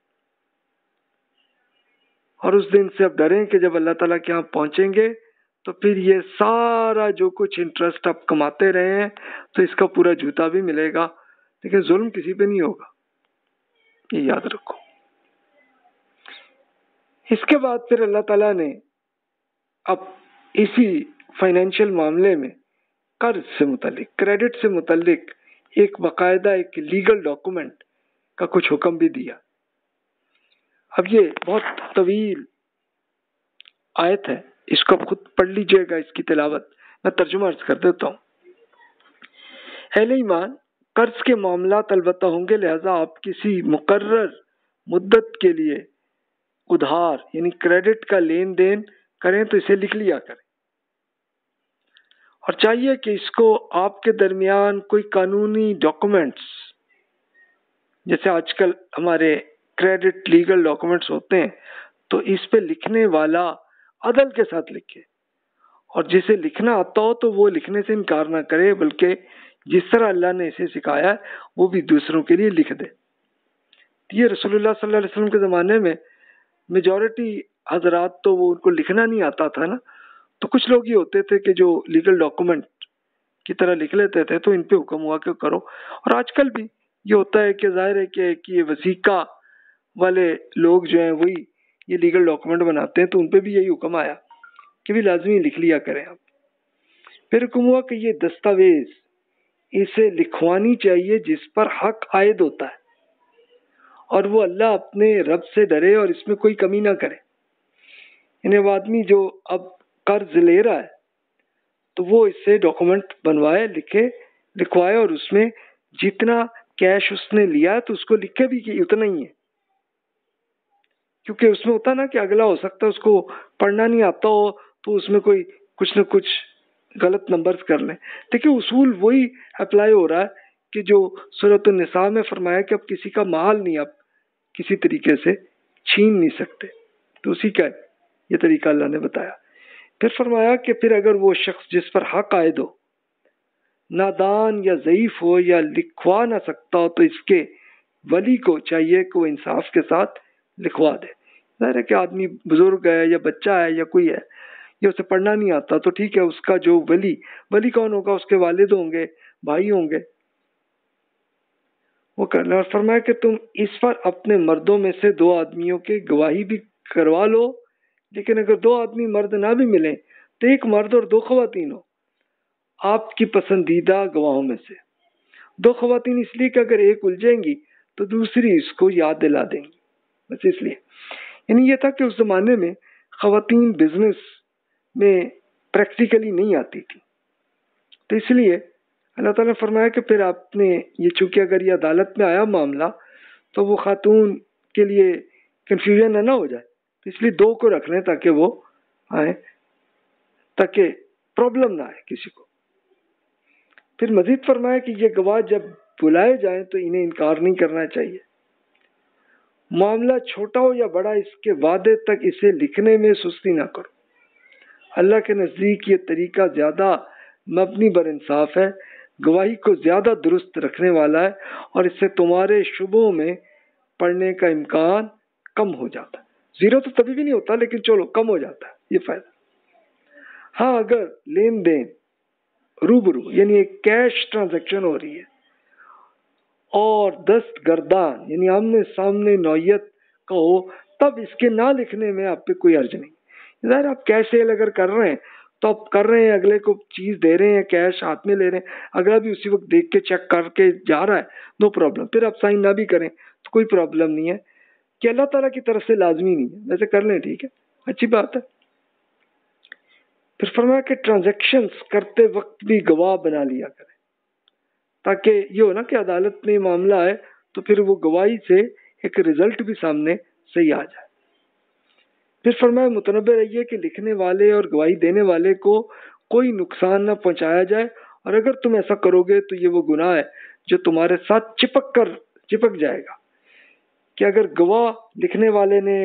اور اس دن سے اب ڈریں کہ جب اللہ تعالیٰ کے یہاں پہنچیں گے تو پھر یہ سارا جو کچھ انٹرسٹ آپ کماتے رہے ہیں تو اس کا پورا جوتا بھی ملے گا، لیکن ظلم کسی پہ نہیں ہوگا، یہ یاد رکھو. اس کے بعد پھر اللہ تعالیٰ نے اب اسی فائنینشیل معاملے میں قرض سے متعلق، کریڈٹ سے متعلق ایک باقاعدہ ایک لیگل ڈاکومنٹ کا کچھ حکم بھی دیا. اب یہ بہت طویل آیت ہے، اس کو خود پڑھ لیجئے گا، اس کی تلاوت میں ترجمہ عرض کر دیتا ہوں. اہل ایمان، قرض کے معاملات البتہ ہوں گے، لہذا آپ کسی مقرر مدت کے لیے ادھار یعنی کریڈٹ کا لین دین کریں تو اسے لکھ لیا کریں، اور چاہیے کہ اس کو آپ کے درمیان کوئی قانونی ڈاکومنٹس، جیسے آج کل ہمارے کریڈٹ لیگل ڈاکومنٹس ہوتے ہیں، تو اس پہ لکھنے والا عدل کے ساتھ لکھے، اور جسے لکھنا آتا ہو تو وہ لکھنے سے انکار نہ کرے، بلکہ جس طرح اللہ نے اسے سکھایا ہے وہ بھی دوسروں کے لیے لکھ دے. یہ رسول اللہ صلی اللہ علیہ وسلم کے زمانے میں میجورٹی حضرات تو وہ ان کو لکھنا نہیں آتا تھا نا، تو کچھ لوگ یہ ہوتے تھے کہ جو لیگل ڈاکومنٹ کی طرح لکھ لیتے تھے، تو ان پہ حکم ہوا کہ کرو. اور آج کل بھی یہ ہوتا ہے کہ ظاہر ہے کہ یہ وثیقہ والے لوگ جو ہیں وہی یہ لیگل ڈاکومنٹ بناتے ہیں، تو ان پہ بھی یہی حکم آیا کہ بھی لازمی لکھ لیا کریں آپ. پھر حکم ہوا کہ یہ دستاویز اسے لکھوانی چاہیے جس پر حق عائد ہوتا ہے، اور وہ اللہ اپنے رب سے ڈرے اور اس میں کوئی کمی نہ کرے. یعنی وہ آدمی جو اب قرض لے رہا ہے تو وہ اس سے ڈاکومنٹ بنوائے، لکھے لکھوائے، اور اس میں جتنا کیش اس نے لیا تو اس کو لکھے بھی کہ اتنا ہی ہے، کیونکہ اس میں ہوتا نا کہ اگلا ہو سکتا ہے اس کو پڑھنا نہیں آتا ہو تو اس میں کوئی کچھ نہ کچھ غلط نمبرز کر لیں. دیکھیں اصول وہی اپلائی ہو رہا ہے کہ جو سورۃ النساء میں فرمایا کہ اب کسی کا مال نہیں آپ کسی طریقے سے چھین نہیں سکتے، تو اسی کا یہ طریقہ اللہ نے بتایا. پھر فرمایا کہ پھر اگر وہ شخص جس پر حق عائد ہو نادان یا ضعیف ہو یا لکھوا نہ سکتا ہو تو اس کے ولی کو چاہیے کہ وہ انصاف کے ساتھ لکھوا دے. ظاہر ہے کہ آدمی بزرگ ہے یا بچہ ہے یا کوئی ہے یا اسے پڑھنا نہیں آتا تو ٹھیک ہے، اس کا جو ولی ولی کون ہوگا؟ اس کے والد ہوں گے، بھائی ہوں گے، وہ کرنا. اور فرمایا کہ تم اس پر اپنے مردوں میں سے دو آدمیوں کے گواہی بھی کروا لو، لیکن اگر دو آدمی مرد نہ بھی ملیں تو ایک مرد اور دو خواتین ہو آپ کی پسندیدہ گواہوں میں سے. دو خواتین اس لیے کہ اگر ایک الجھیں گی تو دوسری اس کو یاد دلا دیں گی، بس اس لیے. یعنی یہ تھا کہ اس زمانے میں خواتین بزنس میں پریکٹیکلی نہیں آتی تھی، تو اس لیے اللہ تعالیٰ نے فرمایا کہ پھر آپ نے یہ چونکہ اگر یہ عدالت میں آیا معاملہ تو وہ خاتون کے لیے کنفیوژن نہ ہو جائے، تو اس لیے دو کو رکھ لیں تاکہ وہ آئیں، تاکہ پرابلم نہ آئے کسی کو. پھر مزید فرمایا کہ یہ گواہ جب بلائے جائیں تو انہیں انکار نہیں کرنا چاہیے. معاملہ چھوٹا ہو یا بڑا، اس کے وعدے تک اسے لکھنے میں سستی نہ کرو. اللہ کے نزدیک یہ طریقہ زیادہ مبنی بر انصاف ہے، گواہی کو زیادہ درست رکھنے والا ہے، اور اس سے تمہارے شبوں میں پڑنے کا امکان کم ہو جاتا ہے. زیرو تو تبھی بھی نہیں ہوتا، لیکن چلو کم ہو جاتا ہے، یہ فائدہ. ہاں اگر لین دین روبرو یعنی ایک کیش ٹرانزیکشن ہو رہی ہے اور دست گردان یعنی آمنے سامنے نوعیت کا ہو، تب اس کے نہ لکھنے میں آپ پہ کوئی حرج نہیں. ظاہر آپ کیش سیل اگر کر رہے ہیں تو آپ کر رہے ہیں، اگلے کو چیز دے رہے ہیں، کیش ہاتھ میں لے رہے ہیں، اگلا بھی اسی وقت دیکھ کے چیک کر کے جا رہا ہے، نو پرابلم. پھر آپ سائن نہ بھی کریں تو کوئی پرابلم نہیں ہے، کہ اللہ تعالیٰ کی طرف سے لازمی نہیں ہے، ویسے کر لیں ٹھیک ہے، اچھی بات ہے. پھر فرمایا کہ ٹرانزیکشنز کرتے وقت بھی گواہ بنا لیا کریں، تاکہ یہ ہو نا کہ عدالت میں معاملہ ہے تو پھر وہ گواہی سے ایک رزلٹ بھی سامنے صحیح آ جائے. پھر فرمایا متنبہ رہیے کہ لکھنے والے اور گواہی دینے والے کو کوئی نقصان نہ پہنچایا جائے، اور اگر تم ایسا کرو گے تو یہ وہ گناہ ہے جو تمہارے ساتھ چپک کر چپک جائے گا. کہ اگر گواہ لکھنے والے نے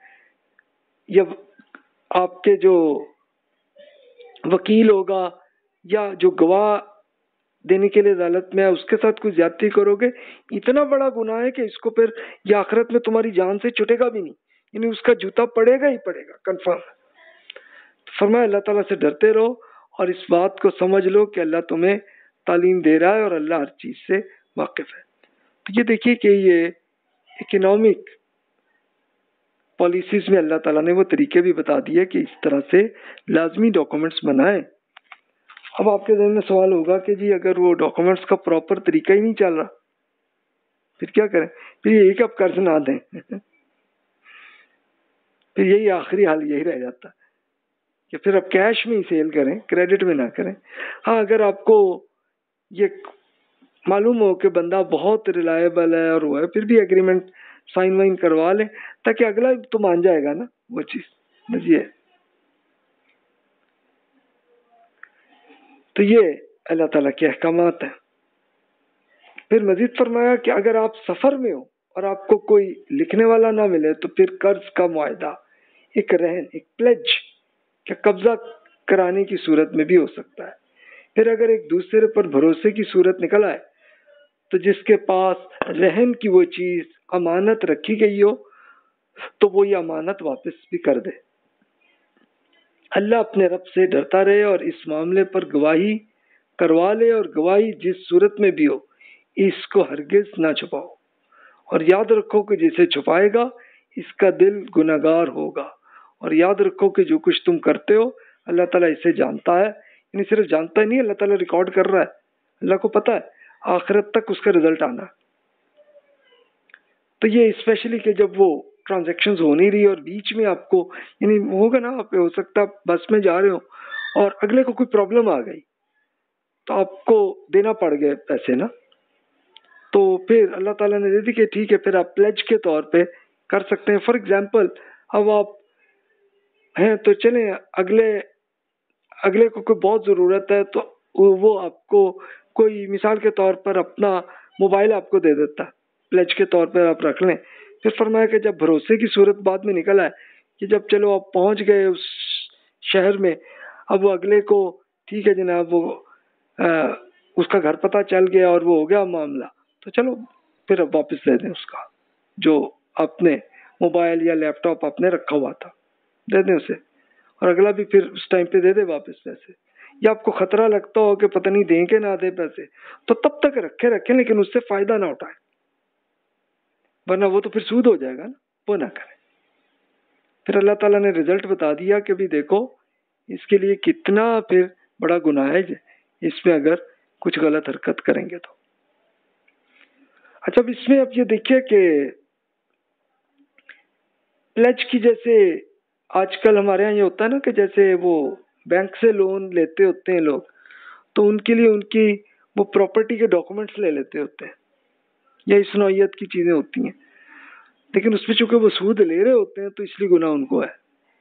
یا آپ کے جو وکیل ہوگا یا جو گواہ دینے کے لیے عدالت میں ہے اس کے ساتھ کوئی زیادتی کرو گے، اتنا بڑا گناہ ہے کہ اس کو پھر یہ آخرت میں تمہاری جان سے چھٹے گا بھی نہیں، یعنی اس کا جوتا پڑے گا ہی پڑے گا، کنفرم۔ فرمایا اللہ تعالیٰ سے ڈرتے رہو اور اس بات کو سمجھ لو کہ اللہ تمہیں تعلیم دے رہا ہے اور اللہ ہر چیز سے واقف ہے۔ تو یہ دیکھیے کہ یہ اکنامک پالیسیز میں اللہ تعالیٰ نے وہ طریقے بھی بتا دیے کہ اس طرح سے لازمی ڈاکومنٹس بنائیں۔ اب آپ کے ذہن میں سوال ہوگا کہ جی اگر وہ ڈاکومنٹس کا پراپر طریقہ ہی نہیں چل رہا پھر کیا کریں؟ پھر یہی کہ آپ قرض نہ دیں، پھر یہی آخری حال یہی رہ جاتا ہے کہ پھر آپ کیش میں ہی سیل کریں، کریڈٹ میں نہ کریں۔ ہاں اگر آپ کو یہ معلوم ہو کہ بندہ بہت ریلائبل ہے اور وہ ہے، پھر بھی ایگریمنٹ سائن وائن کروا لیں تاکہ اگلا تو مان جائے گا نا وہ چیز۔ بس یہ تو یہ اللہ تعالیٰ کے احکامات ہیں۔ پھر مزید فرمایا کہ اگر آپ سفر میں ہو اور آپ کو کوئی لکھنے والا نہ ملے تو پھر قرض کا معاہدہ، ایک رہن، ایک پلیج کہ قبضہ کرانے کی صورت میں بھی ہو سکتا ہے۔ پھر اگر ایک دوسرے پر بھروسے کی صورت نکل آئے تو جس کے پاس رہن کی وہ چیز امانت رکھی گئی ہو تو وہ یہ امانت واپس بھی کر دے۔ اللہ اپنے رب سے ڈرتا رہے اور اس معاملے پر گواہی کروا لے، اور گواہی جس صورت میں بھی ہو اس کو ہرگز نہ چھپاؤ، اور یاد رکھو کہ جسے چھپائے گا اس کا دل گناہگار ہوگا، اور یاد رکھو کہ جو کچھ تم کرتے ہو اللہ تعالیٰ اسے جانتا ہے، یعنی صرف جانتا ہی نہیں، اللہ تعالیٰ ریکارڈ کر رہا ہے، اللہ کو پتا ہے آخرت تک اس کا رزلٹ آنا۔ تو یہ اسپیشلی کہ جب وہ ٹرانزیکشنز ہو نہیں رہی اور بیچ میں آپ کو یعنی ہوگا نا، آپ ہو سکتا بس میں جا رہے ہو اور اگلے کو کوئی پرابلم آ گئی تو آپ کو دینا پڑ گئے پیسے نا، تو پھر اللہ تعالیٰ نے دے دی کہ ٹھیک ہے پھر آپ پلیج کے طور پہ کر سکتے ہیں۔ فار ایگزامپل اب آپ ہیں تو چلیں اگلے اگلے کو کوئی بہت ضرورت ہے تو وہ آپ کو کوئی مثال کے طور پر اپنا موبائل آپ کو دے دیتا ہے، پلیج کے طور پر آپ رکھ لیں۔ پھر فرمایا کہ جب بھروسے کی صورت بعد میں نکل آئے کہ جب چلو آپ پہنچ گئے اس شہر میں، اب وہ اگلے کو ٹھیک ہے جناب وہ اس کا گھر پتہ چل گیا اور وہ ہو گیا معاملہ، تو چلو پھر اب واپس دے دیں اس کا جو آپ نے موبائل یا لیپ ٹاپ آپ نے رکھا ہوا تھا، دے دیں اسے، اور اگلا بھی پھر اس ٹائم پہ دے دے واپس پیسے۔ یا آپ کو خطرہ لگتا ہو کہ پتہ نہیں دیں کہ نہ دیں پیسے تو تب تک رکھے رکھیں لیکن اس سے فائدہ نہ اٹھائیں، ورنہ وہ تو پھر سود ہو جائے گا نا، وہ نہ کریں۔ پھر اللہ تعالیٰ نے رزلٹ بتا دیا کہ بھی دیکھو اس کے لیے کتنا پھر بڑا گناہ ہے اس میں اگر کچھ غلط حرکت کریں گے تو۔ اچھا اب اس میں اب یہ دیکھیے کہ پلیج کی جیسے آج کل ہمارے ہاں یہ ہوتا ہے نا کہ جیسے وہ بینک سے لون لیتے ہوتے ہیں لوگ تو ان کے لیے ان کی وہ پراپرٹی کے ڈاکومنٹس لے لیتے ہوتے ہیں یا اس نوعیت کی چیزیں ہوتی ہیں، لیکن اس میں چونکہ وہ سود لے رہے ہوتے ہیں تو اس لیے گناہ ان کو ہے۔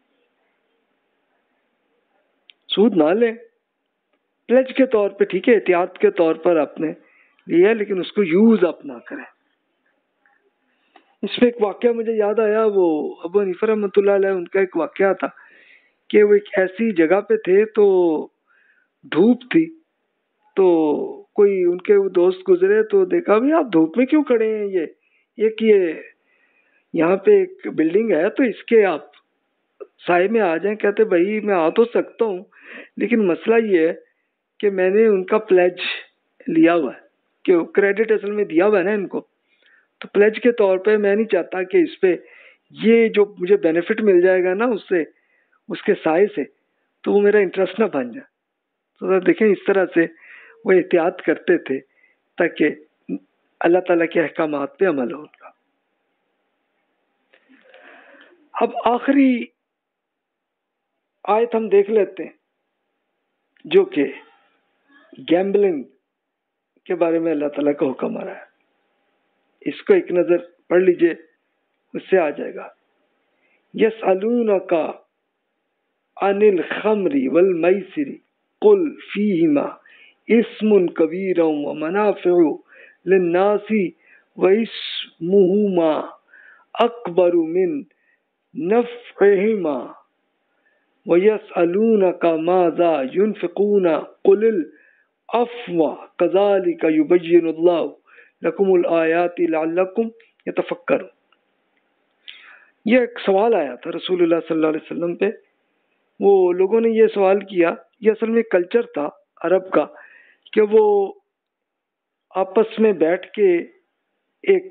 سود نہ لیں، پلیج کے طور پہ ٹھیک ہے، احتیاط کے طور پر آپ نے لیا لیکن اس کو یوز آپ نہ کریں۔ اس میں ایک واقعہ مجھے یاد آیا، وہ ابو حنیفہ رحمۃ اللہ علیہ ان کا ایک واقعہ تھا کہ وہ ایک ایسی جگہ پہ تھے تو دھوپ تھی، تو کوئی ان کے دوست گزرے تو دیکھا بھی آپ دھوپ میں کیوں کھڑے ہیں، یہ ایک یہ یہاں پہ ایک بلڈنگ ہے تو اس کے آپ سائے میں آ جائیں۔ کہتے بھائی میں آ تو سکتا ہوں لیکن مسئلہ یہ ہے کہ میں نے ان کا پلیج لیا ہوا ہے کہ کریڈٹ اصل میں دیا ہوا ہے نا ان کو، تو پلیج کے طور پہ میں نہیں چاہتا کہ اس پہ یہ جو مجھے بینیفٹ مل جائے گا نا اس سے اس کے سائے سے تو وہ میرا انٹرسٹ نہ بن جائے۔ تو دیکھیں اس طرح سے وہ احتیاط کرتے تھے تاکہ اللہ تعالیٰ کے احکامات پہ عمل ہو ان کا۔ اب آخری آیت ہم دیکھ لیتے ہیں جو کہ گیمبلنگ کے بارے میں اللہ تعالیٰ کا حکم آ رہا ہے، اس کو ایک نظر پڑھ لیجئے، اس سے آ جائے گا۔ یسألونک عن الخمر والمیسر قل فیہما اسم کبیر ومنافع للناس واسمہما اکبر من نفعہما وَيَسْأَلُونَكَ مَاذَا يُنْفِقُونَ قُلِ الْعَفْوَ كَذَلِكَ يُبَيِّنُ اللَّهُ لَكُمُ الْآيَاتِ لَعَلَّكُمْ يَتَفَكَّرُونَ. یہ ایک سوال آیا تھا رسول اللہ صلی اللہ علیہ وسلم پہ. وہ لوگوں نے یہ سوال کیا، یہ اصل میں کلچر تھا عرب کا کہ وہ آپس میں بیٹھ کے ایک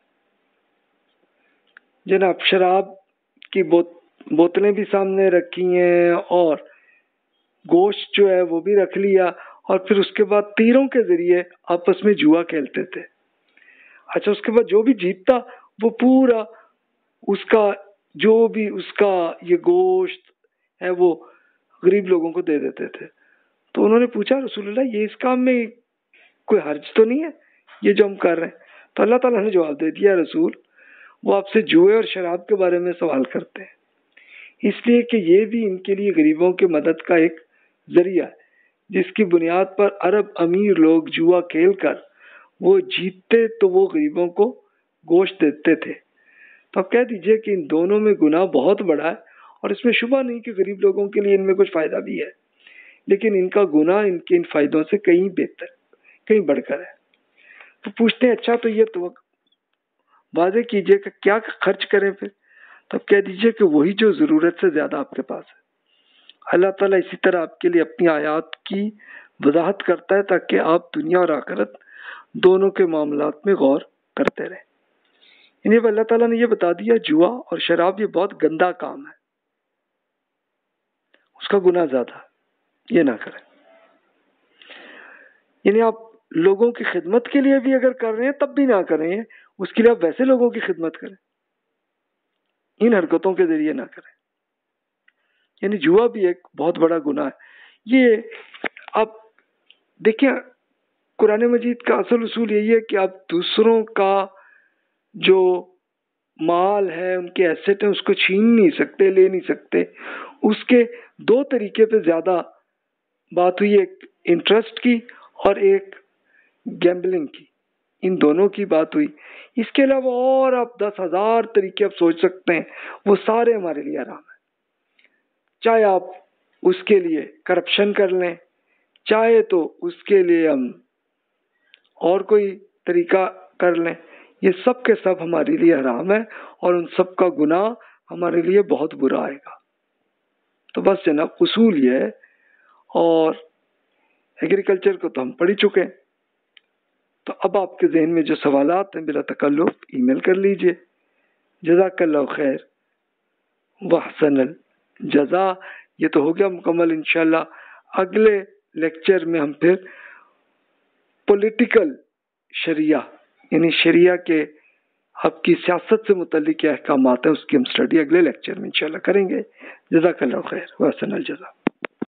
جناب شراب کی بوتلیں بھی سامنے رکھی ہیں اور گوشت جو ہے وہ بھی رکھ لیا، اور پھر اس کے بعد تیروں کے ذریعے آپس میں جوا کھیلتے تھے. اچھا، اس کے بعد جو بھی جیتتا وہ پورا اس کا جو بھی اس کا یہ گوشت ہے وہ غریب لوگوں کو دے دیتے تھے. تو انہوں نے پوچھا رسول اللہ یہ اس کام میں کوئی حرج تو نہیں ہے یہ جو ہم کر رہے ہیں؟ تو اللہ تعالیٰ نے جواب دے دیا رسول وہ آپ سے جوئے اور شراب کے بارے میں سوال کرتے ہیں اس لیے کہ یہ بھی ان کے لیے غریبوں کی مدد کا ایک ذریعہ ہے جس کی بنیاد پر عرب امیر لوگ جوا کھیل کر وہ جیتتے تو وہ غریبوں کو گوشت دیتے تھے. تو آپ کہہ دیجئے کہ ان دونوں میں گناہ بہت بڑا ہے اور اس میں شبہ نہیں کہ غریب لوگوں کے لیے ان میں کچھ فائدہ بھی ہے، لیکن ان کا گناہ ان کے ان فائدوں سے کہیں بہتر کہیں بڑھ کر ہے. تو پوچھتے ہیں اچھا تو یہ تو واضح کیجئے کہ کیا خرچ کریں پھر؟ تو کہہ دیجئے کہ وہی جو ضرورت سے زیادہ آپ کے پاس ہے. اللہ تعالیٰ اسی طرح آپ کے لیے اپنی آیات کی وضاحت کرتا ہے تاکہ آپ دنیا اور آخرت دونوں کے معاملات میں غور کرتے رہیں. یعنی اللہ تعالیٰ نے یہ بتا دیا جوا اور شراب یہ بہت گندا کام ہے، اس کا گناہ زیادہ، یہ نہ کریں. یعنی آپ لوگوں کی خدمت کے لیے بھی اگر کر رہے ہیں تب بھی نہ کریں، اس کے لیے آپ ویسے لوگوں کی خدمت کریں، ان حرکتوں کے ذریعے نہ کریں. یعنی جوا بھی ایک بہت بڑا گناہ ہے. یہ آپ دیکھیں قرآن مجید کا اصل اصول یہی ہے کہ آپ دوسروں کا جو مال ہے ان کے ایسٹ ہیں اس کو چھین نہیں سکتے، لے نہیں سکتے. اس کے دو طریقے پہ زیادہ بات ہوئی، ایک انٹرسٹ کی اور ایک گیمبلنگ کی، ان دونوں کی بات ہوئی. اس کے علاوہ اور آپ دس ہزار طریقے آپ سوچ سکتے ہیں، وہ سارے ہمارے لیے حرام ہیں. چاہے آپ اس کے لیے کرپشن کر لیں، چاہے تو اس کے لیے ہم اور کوئی طریقہ کر لیں، یہ سب کے سب ہمارے لیے حرام ہے اور ان سب کا گناہ ہمارے لیے بہت برا آئے گا. تو بس جناب اصول یہ ہے. اور ایگریکلچر کو تو ہم پڑھ ہی چکے ہیں. تو اب آپ کے ذہن میں جو سوالات ہیں بلا تکلف ای میل کر لیجئے. جزاک اللہ خیر واحسن الجزا. یہ تو ہو گیا مکمل. انشاءاللہ اگلے لیکچر میں ہم پھر پولیٹیکل شریعہ یعنی شریعہ کے آپ کی سیاست سے متعلق کیا احکامات ہیں اس کی ہم سٹڈی اگلے لیکچر میں انشاءاللہ کریں گے. جزاک اللہ خیر واحسن الجزا.